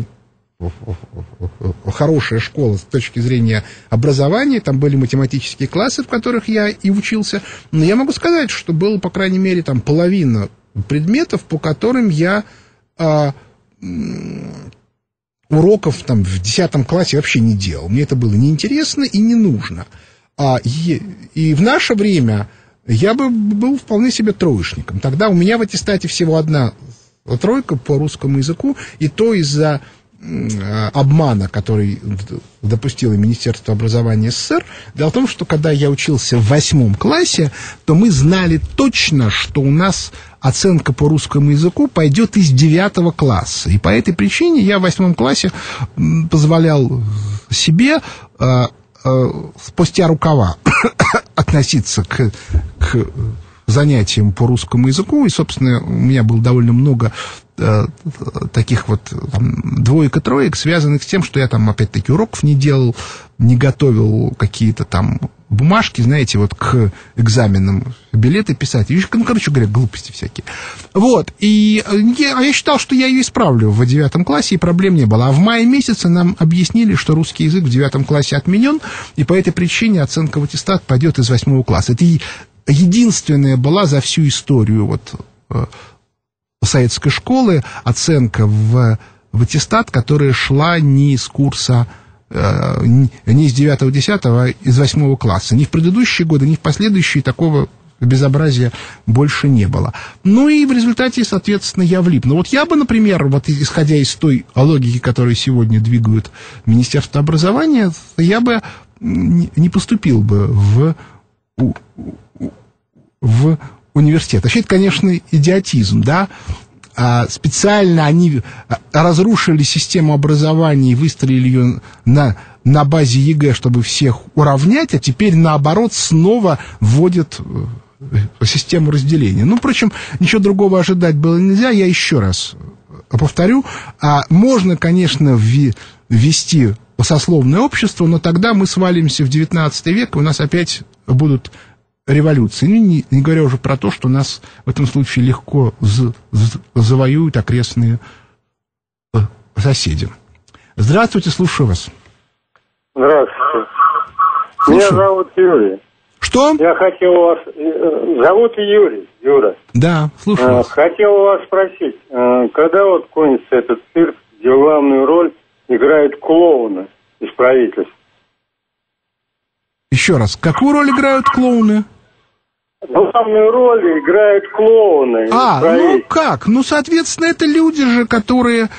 хорошая школа с точки зрения образования, там были математические классы, в которых я и учился, но я могу сказать, что было, по крайней мере, там половина предметов, по которым я а, уроков там в десятом классе вообще не делал, мне это было неинтересно и не нужно, а, и, и в наше время я бы был вполне себе троечником, тогда у меня в аттестате всего одна тройка по русскому языку, и то из-за обмана, который допустило Министерство образования СССР. Дело в том, что когда я учился в восьмом классе, то мы знали точно, что у нас оценка по русскому языку пойдет из девятого класса. И по этой причине я в восьмом классе позволял себе э, э, спустя рукава относиться к, к занятиям по русскому языку. И, собственно, у меня было довольно много таких вот там, двоек и троек, связанных с тем, что я там, опять-таки, уроков не делал, не готовил какие-то там бумажки, знаете, вот к экзаменам билеты писать. И, ну, короче говоря, глупости всякие. Вот. И я, я считал, что я ее исправлю в девятом классе, и проблем не было. А в мае месяце нам объяснили, что русский язык в девятом классе отменен, и по этой причине оценка в аттестат пойдет из восьмого класса. Это единственная была за всю историю вот, советской школы оценка в, в аттестат, которая шла не из курса, э, не из девятого-десятого, а из восьмого класса. Ни в предыдущие годы, ни в последующие такого безобразия больше не было. Ну и в результате, соответственно, я влип. Но вот я бы, например, вот исходя из той логики, которую сегодня двигают Министерство образования, я бы не поступил бы в, в университет. Вообще, это, конечно, идиотизм, да? А специально они разрушили систему образования и выстроили ее на, на базе ЕГЭ, чтобы всех уравнять, а теперь, наоборот, снова вводят систему разделения. Ну, впрочем, ничего другого ожидать было нельзя. Я еще раз повторю. А можно, конечно, ввести сословное общество, но тогда мы свалимся в девятнадцатый век, и у нас опять будут революции. Не, не говоря уже про то, что нас в этом случае легко з- з- завоюют окрестные соседи. Здравствуйте, слушаю вас. Здравствуйте. Слушаю. Меня зовут Юрий. Что? Я хотел у вас... Зовут Юрий, Юра. Да, слушаю вас. Хотел у вас спросить, когда вот кончится этот цирк, где главную роль играют клоуны из правительства? Еще раз, какую роль играют клоуны? Главную роль играют клоуны. А, ну как? Ну, соответственно, это люди же, которые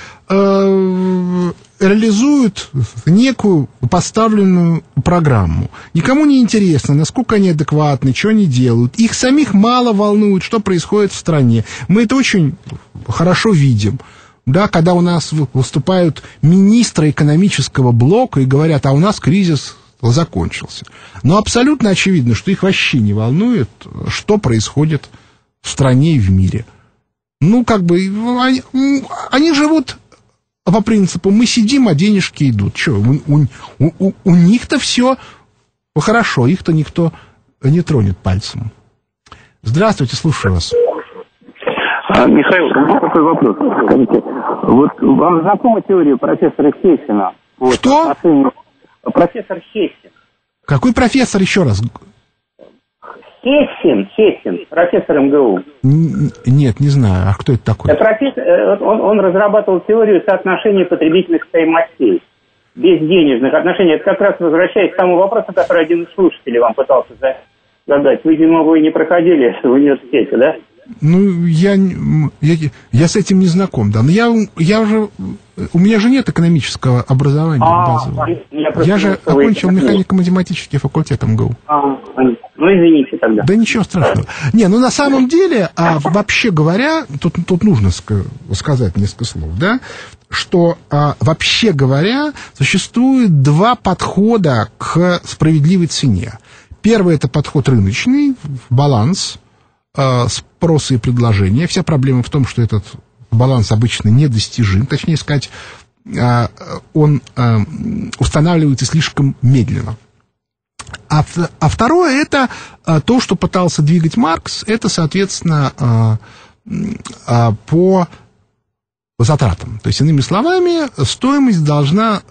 э, реализуют некую поставленную программу. Никому не интересно, насколько они адекватны, что они делают. Их самих мало волнует, что происходит в стране. Мы это очень хорошо видим. Да, когда у нас выступают министры экономического блока и говорят, а у нас кризис закончился. Но абсолютно очевидно, что их вообще не волнует, что происходит в стране и в мире. Ну, как бы, они, они живут по принципу, мы сидим, а денежки идут. Что, у, у, у, у них-то все хорошо, их-то никто не тронет пальцем. Здравствуйте, слушаю вас. А, Михаил, у меня такой вопрос. Скажите, вот вам знакома теория профессора Хессена? Вот, что? Отношения... Профессор Хессен. Какой профессор, еще раз? Хессен, Хессен, профессор МГУ. Н- нет, не знаю. А кто это такой? Профессор, он, он разрабатывал теорию соотношения потребительных стоимостей. Безденежных отношений. Это как раз возвращаясь к тому вопросу, который один из слушателей вам пытался задать. Вы, видимо, вы не проходили в университете, да? Ну, я, я, я с этим не знаком, да. Но я, я уже... У меня же нет экономического образования а, базового. Я, я же окончил механико-математический факультет МГУ. А, ну, извините тогда. Да ничего страшного. Не, ну на самом деле, а, вообще говоря, тут, тут нужно сказать несколько слов, да, что а, вообще говоря, существует два подхода к справедливой цене. Первый — это подход рыночный, баланс спроса и предложения. Вся проблема в том, что этот баланс обычно недостижим, точнее сказать, он устанавливается слишком медленно. А, а второе — это то, что пытался двигать Маркс, это, соответственно, по затратам. То есть, иными словами, стоимость должна...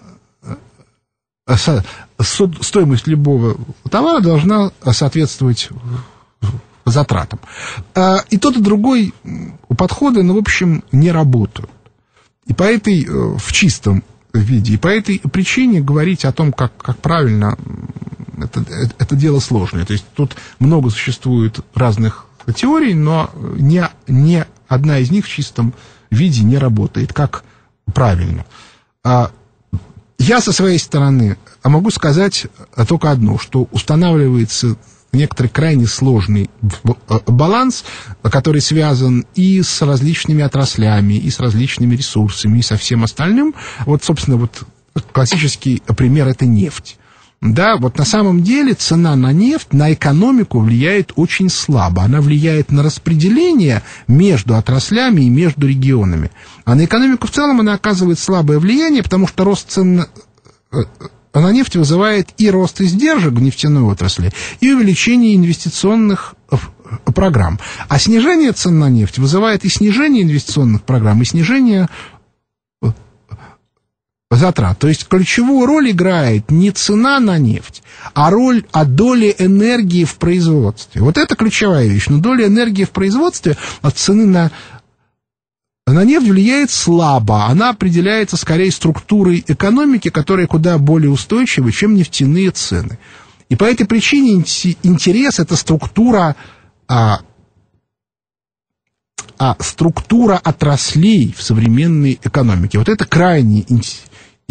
Стоимость любого товара должна соответствовать затратам. И тот, и другой подходы, ну, в общем, не работают. И по этой, в чистом виде, и по этой причине говорить о том, как, как правильно, это, это дело сложное. То есть тут много существует разных теорий, но ни, ни одна из них в чистом виде не работает. Как правильно? Я со своей стороны могу сказать только одно, что устанавливается некоторый крайне сложный баланс, который связан и с различными отраслями, и с различными ресурсами, и со всем остальным. Вот, собственно, вот классический пример — это нефть. Да, вот на самом деле цена на нефть на экономику влияет очень слабо. Она влияет на распределение между отраслями и между регионами. А на экономику в целом она оказывает слабое влияние, потому что рост цен на нефть вызывает и рост издержек в нефтяной отрасли, и увеличение инвестиционных программ. А снижение цен на нефть вызывает и снижение инвестиционных программ, и снижение затрат. То есть ключевую роль играет не цена на нефть, а роль, а доля энергии в производстве. Вот это ключевая вещь. Но доля энергии в производстве от цены на, на нефть влияет слабо. Она определяется скорее структурой экономики, которая куда более устойчива, чем нефтяные цены. И по этой причине интерес — это структура, а, а, структура отраслей в современной экономике. Вот это крайне интересно.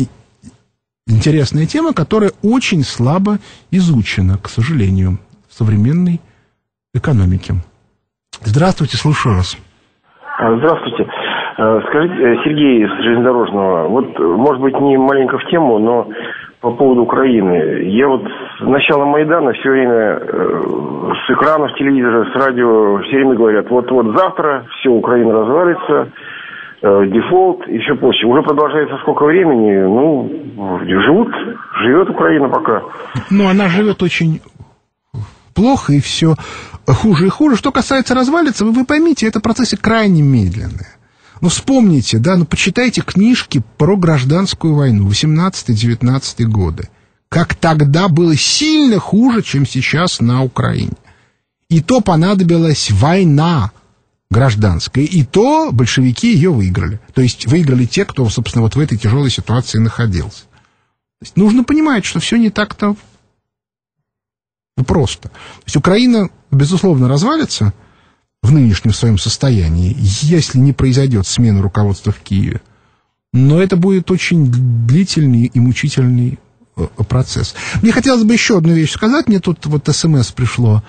Интересная тема, которая очень слабо изучена, к сожалению, в современной экономике. Здравствуйте, слушаю вас. Здравствуйте. Скажите, Сергей из Железнодорожного, вот, может быть, не маленько в тему, но по поводу Украины. Я вот с начала Майдана все время с экранов телевизора, с радио все время говорят, вот-вот завтра все, Украина развалится, дефолт, еще прочее. Уже продолжается сколько времени, ну, живут, живет Украина пока. Ну, она живет очень плохо, и все хуже и хуже. Что касается развалиться, вы, вы поймите, это процессы крайне медленные. Ну, вспомните, да, ну, почитайте книжки про гражданскую войну, восемнадцатый-девятнадцатый годы. Как тогда было сильно хуже, чем сейчас на Украине. И то понадобилась война гражданская, и то большевики ее выиграли. То есть выиграли те, кто, собственно, вот в этой тяжелой ситуации находился. То есть нужно понимать, что все не так-то просто. То есть Украина, безусловно, развалится в нынешнем своем состоянии, если не произойдет смена руководства в Киеве. Но это будет очень длительный и мучительный процесс. Мне хотелось бы еще одну вещь сказать. Мне тут вот СМС пришло.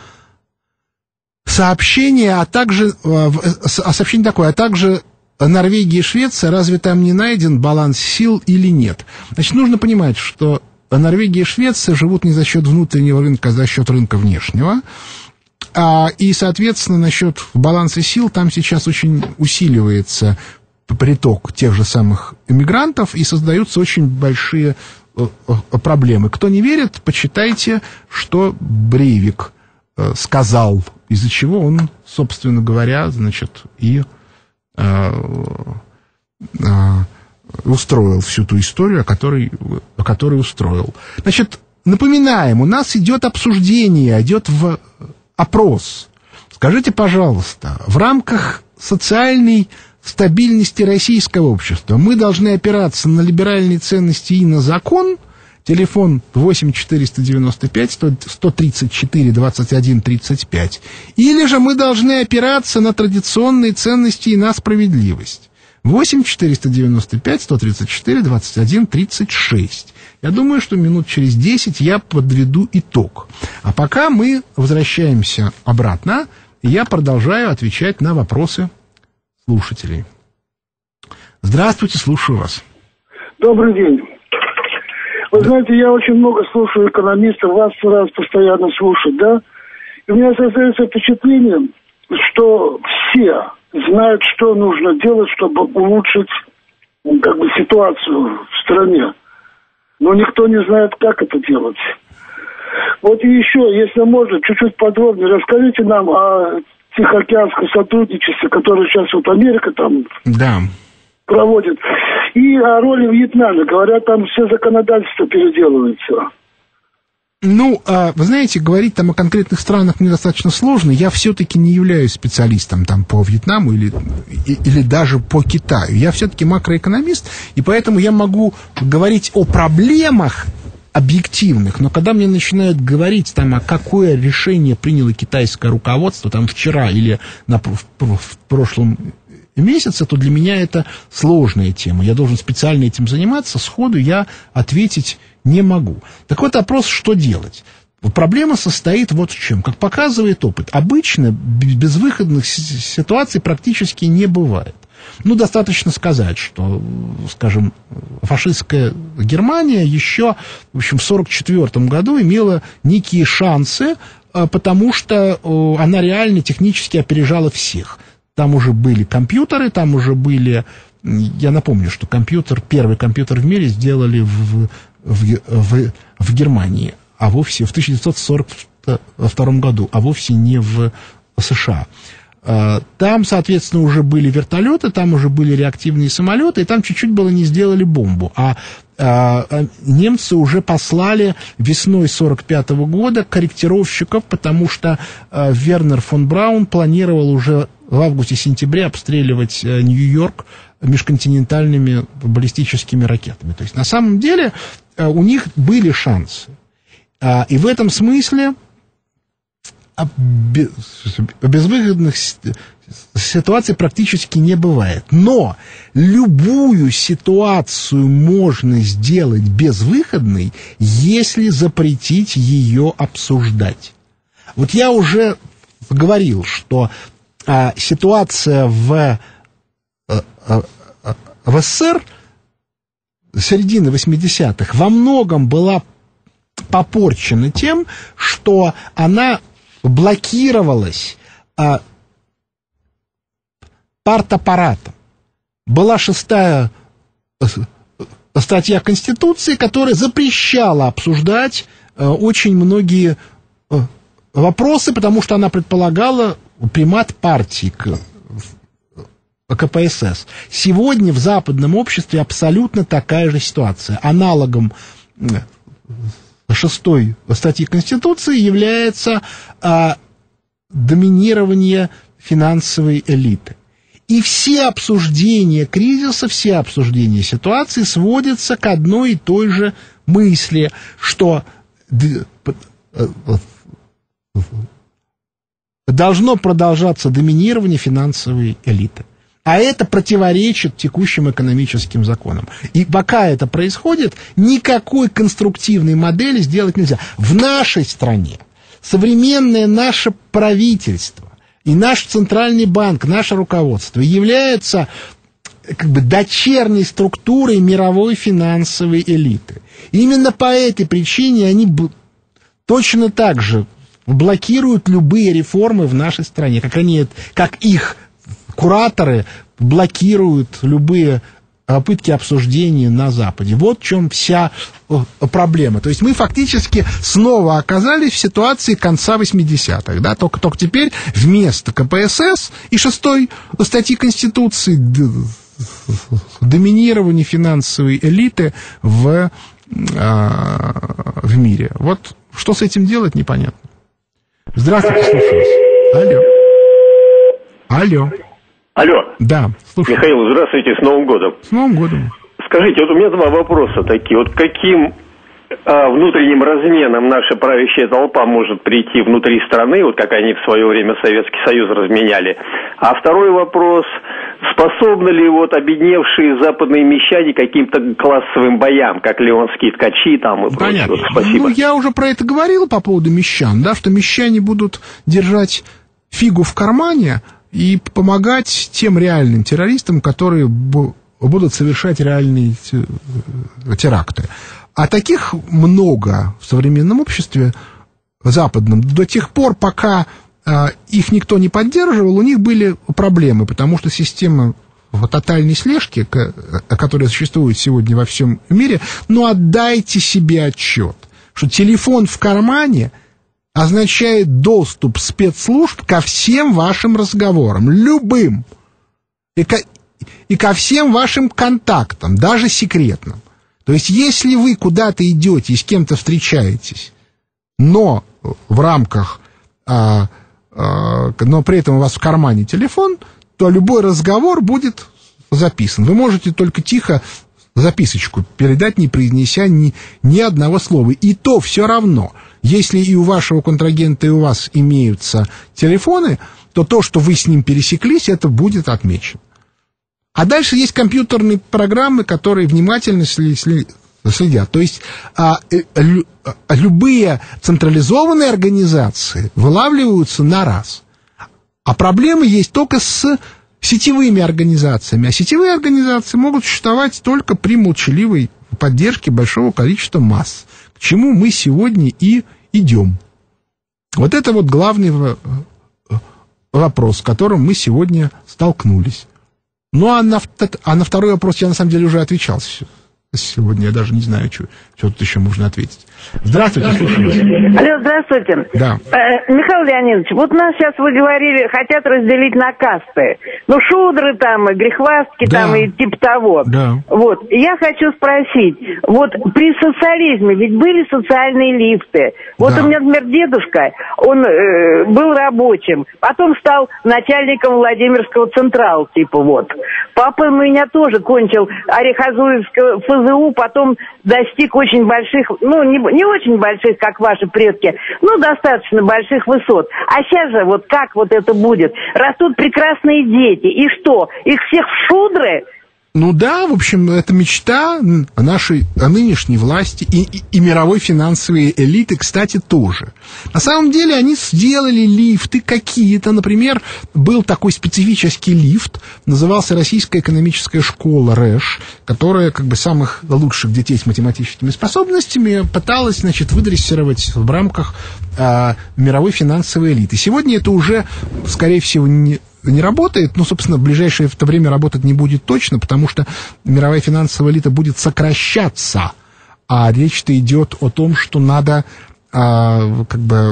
Сообщение, а также сообщение такое, а также Норвегия и Швеция, разве там не найден баланс сил или нет? Значит, нужно понимать, что Норвегия и Швеция живут не за счет внутреннего рынка, а за счет рынка внешнего. А, и, соответственно, насчет баланса сил там сейчас очень усиливается приток тех же самых иммигрантов, и создаются очень большие проблемы. Кто не верит, почитайте, что Брейвик сказал, из-за чего он, собственно говоря, значит, и э, э, устроил всю ту историю, о которой, о которой устроил. Значит, напоминаем, у нас идет обсуждение, идет в опрос. Скажите, пожалуйста, в рамках социальной стабильности российского общества мы должны опираться на либеральные ценности и на закон? Телефон восемь четыреста девяносто пять сто тридцать четыре двадцать один тридцать пять. Или же мы должны опираться на традиционные ценности и на справедливость. восемь четыреста девяносто пять сто тридцать четыре двадцать один тридцать шесть. Я думаю, что минут через десять я подведу итог. А пока мы возвращаемся обратно, и я продолжаю отвечать на вопросы слушателей. Здравствуйте, слушаю вас. Добрый день. Вы знаете, я очень много слушаю экономистов, вас раз постоянно слушать, да? И у меня создается впечатление, что все знают, что нужно делать, чтобы улучшить, как бы, ситуацию в стране. Но никто не знает, как это делать. Вот и еще, если можно, чуть-чуть подробнее расскажите нам о Тихоокеанском сотрудничестве, которое сейчас вот Америка там... Да. проводит. И о роли Вьетнама. Говорят, там все законодательство переделывается. Ну, вы знаете, говорить там о конкретных странах мне достаточно сложно. Я все-таки не являюсь специалистом там по Вьетнаму или, или даже по Китаю. Я все-таки макроэкономист, и поэтому я могу говорить о проблемах объективных, но когда мне начинают говорить там, а какое решение приняло китайское руководство там вчера или на, в, в прошлом месяца, то для меня это сложная тема. Я должен специально этим заниматься, сходу я ответить не могу. Так вот, вопрос, что делать? Проблема состоит вот в чем. Как показывает опыт, обычно безвыходных ситуаций практически не бывает. Ну, достаточно сказать, что, скажем, фашистская Германия еще, в общем, в сорок четвёртом году имела некие шансы, потому что она реально технически опережала всех. Там уже были компьютеры, там уже были... Я напомню, что компьютер, первый компьютер в мире сделали в в, в, в Германии, а вовсе в тысяча девятьсот сорок втором году, а вовсе не в США. Там, соответственно, уже были вертолеты, там уже были реактивные самолеты, и там чуть-чуть было не сделали бомбу. А, а немцы уже послали весной сорок пятого года корректировщиков, потому что а, Вернер фон Браун планировал уже в августе-сентябре обстреливать а, Нью-Йорк межконтинентальными баллистическими ракетами. То есть, на самом деле, а, у них были шансы. А, и в этом смысле безвыходных ситуаций практически не бывает. Но любую ситуацию можно сделать безвыходной, если запретить ее обсуждать. Вот я уже говорил, что а, ситуация в, а, а, в СССР середины восьмидесятых во многом была попорчена тем, что она блокировалась а, партаппаратом. Была шестая статья Конституции, которая запрещала обсуждать а, очень многие а, вопросы, потому что она предполагала примат партии к КПСС. Сегодня в западном обществе абсолютно такая же ситуация. Аналогом шестой статьи Конституции является а, доминирование финансовой элиты. И все обсуждения кризиса, все обсуждения ситуации сводятся к одной и той же мысли, что должно продолжаться доминирование финансовой элиты. А это противоречит текущим экономическим законам. И пока это происходит, никакой конструктивной модели сделать нельзя. В нашей стране современное наше правительство и наш центральный банк, наше руководство являются как бы дочерней структурой мировой финансовой элиты. И именно по этой причине они точно так же блокируют любые реформы в нашей стране, как они, как их кураторы блокируют любые попытки обсуждения на Западе. Вот в чем вся проблема. То есть мы фактически снова оказались в ситуации конца восьмидесятых. Да? Только, только теперь вместо КПСС и шестой статьи Конституции доминирование финансовой элиты в, в мире. Вот что с этим делать, непонятно. Здравствуйте, слушаю вас. Алло. Алло. Алло. Да, слушай. Михаил, здравствуйте, с Новым годом. С Новым годом. Скажите, вот у меня два вопроса такие. Вот каким а, внутренним разменом наша правящая толпа может прийти внутри страны, вот как они в свое время Советский Союз разменяли? А второй вопрос, способны ли вот обедневшие западные мещане каким-то классовым боям, как леонские ткачи там и прочее? Вот, спасибо. Ну, я уже про это говорил по поводу мещан, да, что мещане будут держать фигу в кармане и помогать тем реальным террористам, которые будут совершать реальные теракты. А таких много в современном обществе западном. До тех пор, пока а, их никто не поддерживал, у них были проблемы, потому что система тотальной слежки, которая существует сегодня во всем мире, ну, отдайте себе отчет, что телефон в кармане означает доступ спецслужб ко всем вашим разговорам, любым, и ко, и ко всем вашим контактам, даже секретным. То есть, если вы куда-то идете и с кем-то встречаетесь, но в рамках, а, а, но при этом у вас в кармане телефон, то любой разговор будет записан. Вы можете только тихо записочку передать, не произнеся ни, ни одного слова. И то все равно, если и у вашего контрагента, и у вас имеются телефоны, то то, что вы с ним пересеклись, это будет отмечено. А дальше есть компьютерные программы, которые внимательно следят. То есть а, лю, а, любые централизованные организации вылавливаются на раз. А проблемы есть только с сетевыми организациями. А сетевые организации могут существовать только при молчаливой поддержке большого количества масс, к чему мы сегодня и идем. Вот это вот главный вопрос, с которым мы сегодня столкнулись. Ну, а на, а на второй вопрос я, на самом деле, уже отвечал сегодня. Я даже не знаю, что, что тут еще можно ответить. Здравствуйте, слушаю вас. Алло, здравствуйте. Да. Э, Михаил Леонидович, вот нас сейчас, вы говорили, хотят разделить на касты. Ну, шудры там, и грехвастки Да. там, и типа того. Да. Вот, я хочу спросить, вот при социализме ведь были социальные лифты. Вот Да. у меня, например, дедушка, он э, был рабочим, потом стал начальником Владимирского Централа, типа вот. Папа у меня тоже кончил Орехозуевское ФЗУ, потом достиг очень больших, ну, не, не очень больших, как ваши предки, но достаточно больших высот. А сейчас же вот как вот это будет? Растут прекрасные дети, и что? Их всех в шудры? Ну да, в общем, это мечта нашей о нынешней власти и, и, и мировой финансовой элиты, кстати, тоже. На самом деле они сделали лифты какие-то. Например, был такой специфический лифт, назывался Российская экономическая школа РЭШ, которая как бы самых лучших детей с математическими способностями пыталась, значит, выдрессировать в рамках а, мировой финансовой элиты. Сегодня это уже, скорее всего, не... не работает, но, собственно, в ближайшее в это время работать не будет точно, потому что мировая финансовая элита будет сокращаться, а речь-то идет о том, что надо а, как бы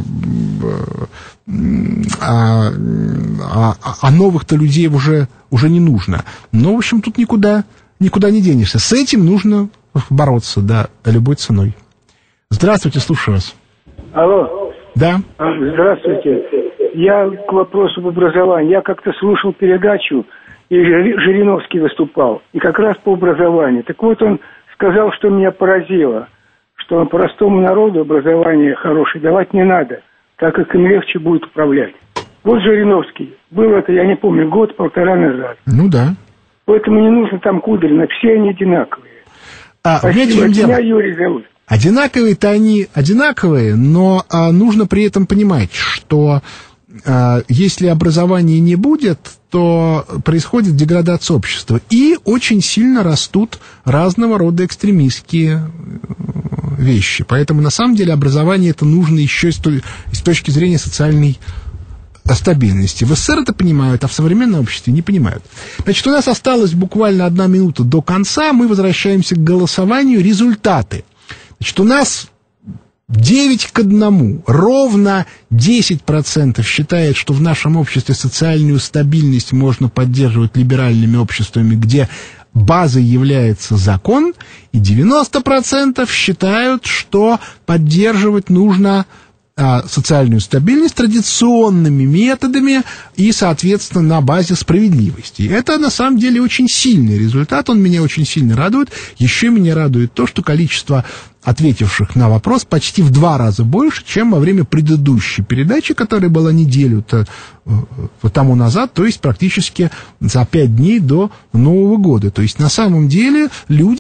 а, а, а новых-то людей уже, уже не нужно. Но, в общем, тут никуда, никуда не денешься. С этим нужно бороться, да, любой ценой. Здравствуйте, слушаю вас. Алло. Да. Здравствуйте. Я к вопросу об образовании. Я как-то слушал передачу, и Жириновский выступал, и как раз по образованию. Так вот, он сказал, что меня поразило, что простому народу образование хорошее давать не надо, так как им легче будет управлять. Вот Жириновский. Было это, я не помню, год-полтора назад. Ну да. Поэтому не нужно там Кудрина, все они одинаковые. А, Спасибо, меня Юрий зовут. Одинаковые-то они одинаковые, но а, нужно при этом понимать, что а, если образования не будет, то происходит деградация общества. И очень сильно растут разного рода экстремистские вещи. Поэтому на самом деле образование это нужно еще с, той, с точки зрения социальной стабильности. В СССР это понимают, а в современном обществе не понимают. Значит, у нас осталась буквально одна минута до конца. Мы возвращаемся к голосованию. Результаты. Значит, у нас девять к одному. Ровно десять процентов считает, что в нашем обществе социальную стабильность можно поддерживать либеральными обществами, где базой является закон. И девяносто процентов считают, что поддерживать нужно а, социальную стабильность традиционными методами и, соответственно, на базе справедливости. Это, на самом деле, очень сильный результат, он меня очень сильно радует. Еще меня радует то, что количество ответивших на вопрос почти в два раза больше, чем во время предыдущей передачи, которая была неделю-то тому назад, то есть практически за пять дней до Нового года. То есть, на самом деле, люди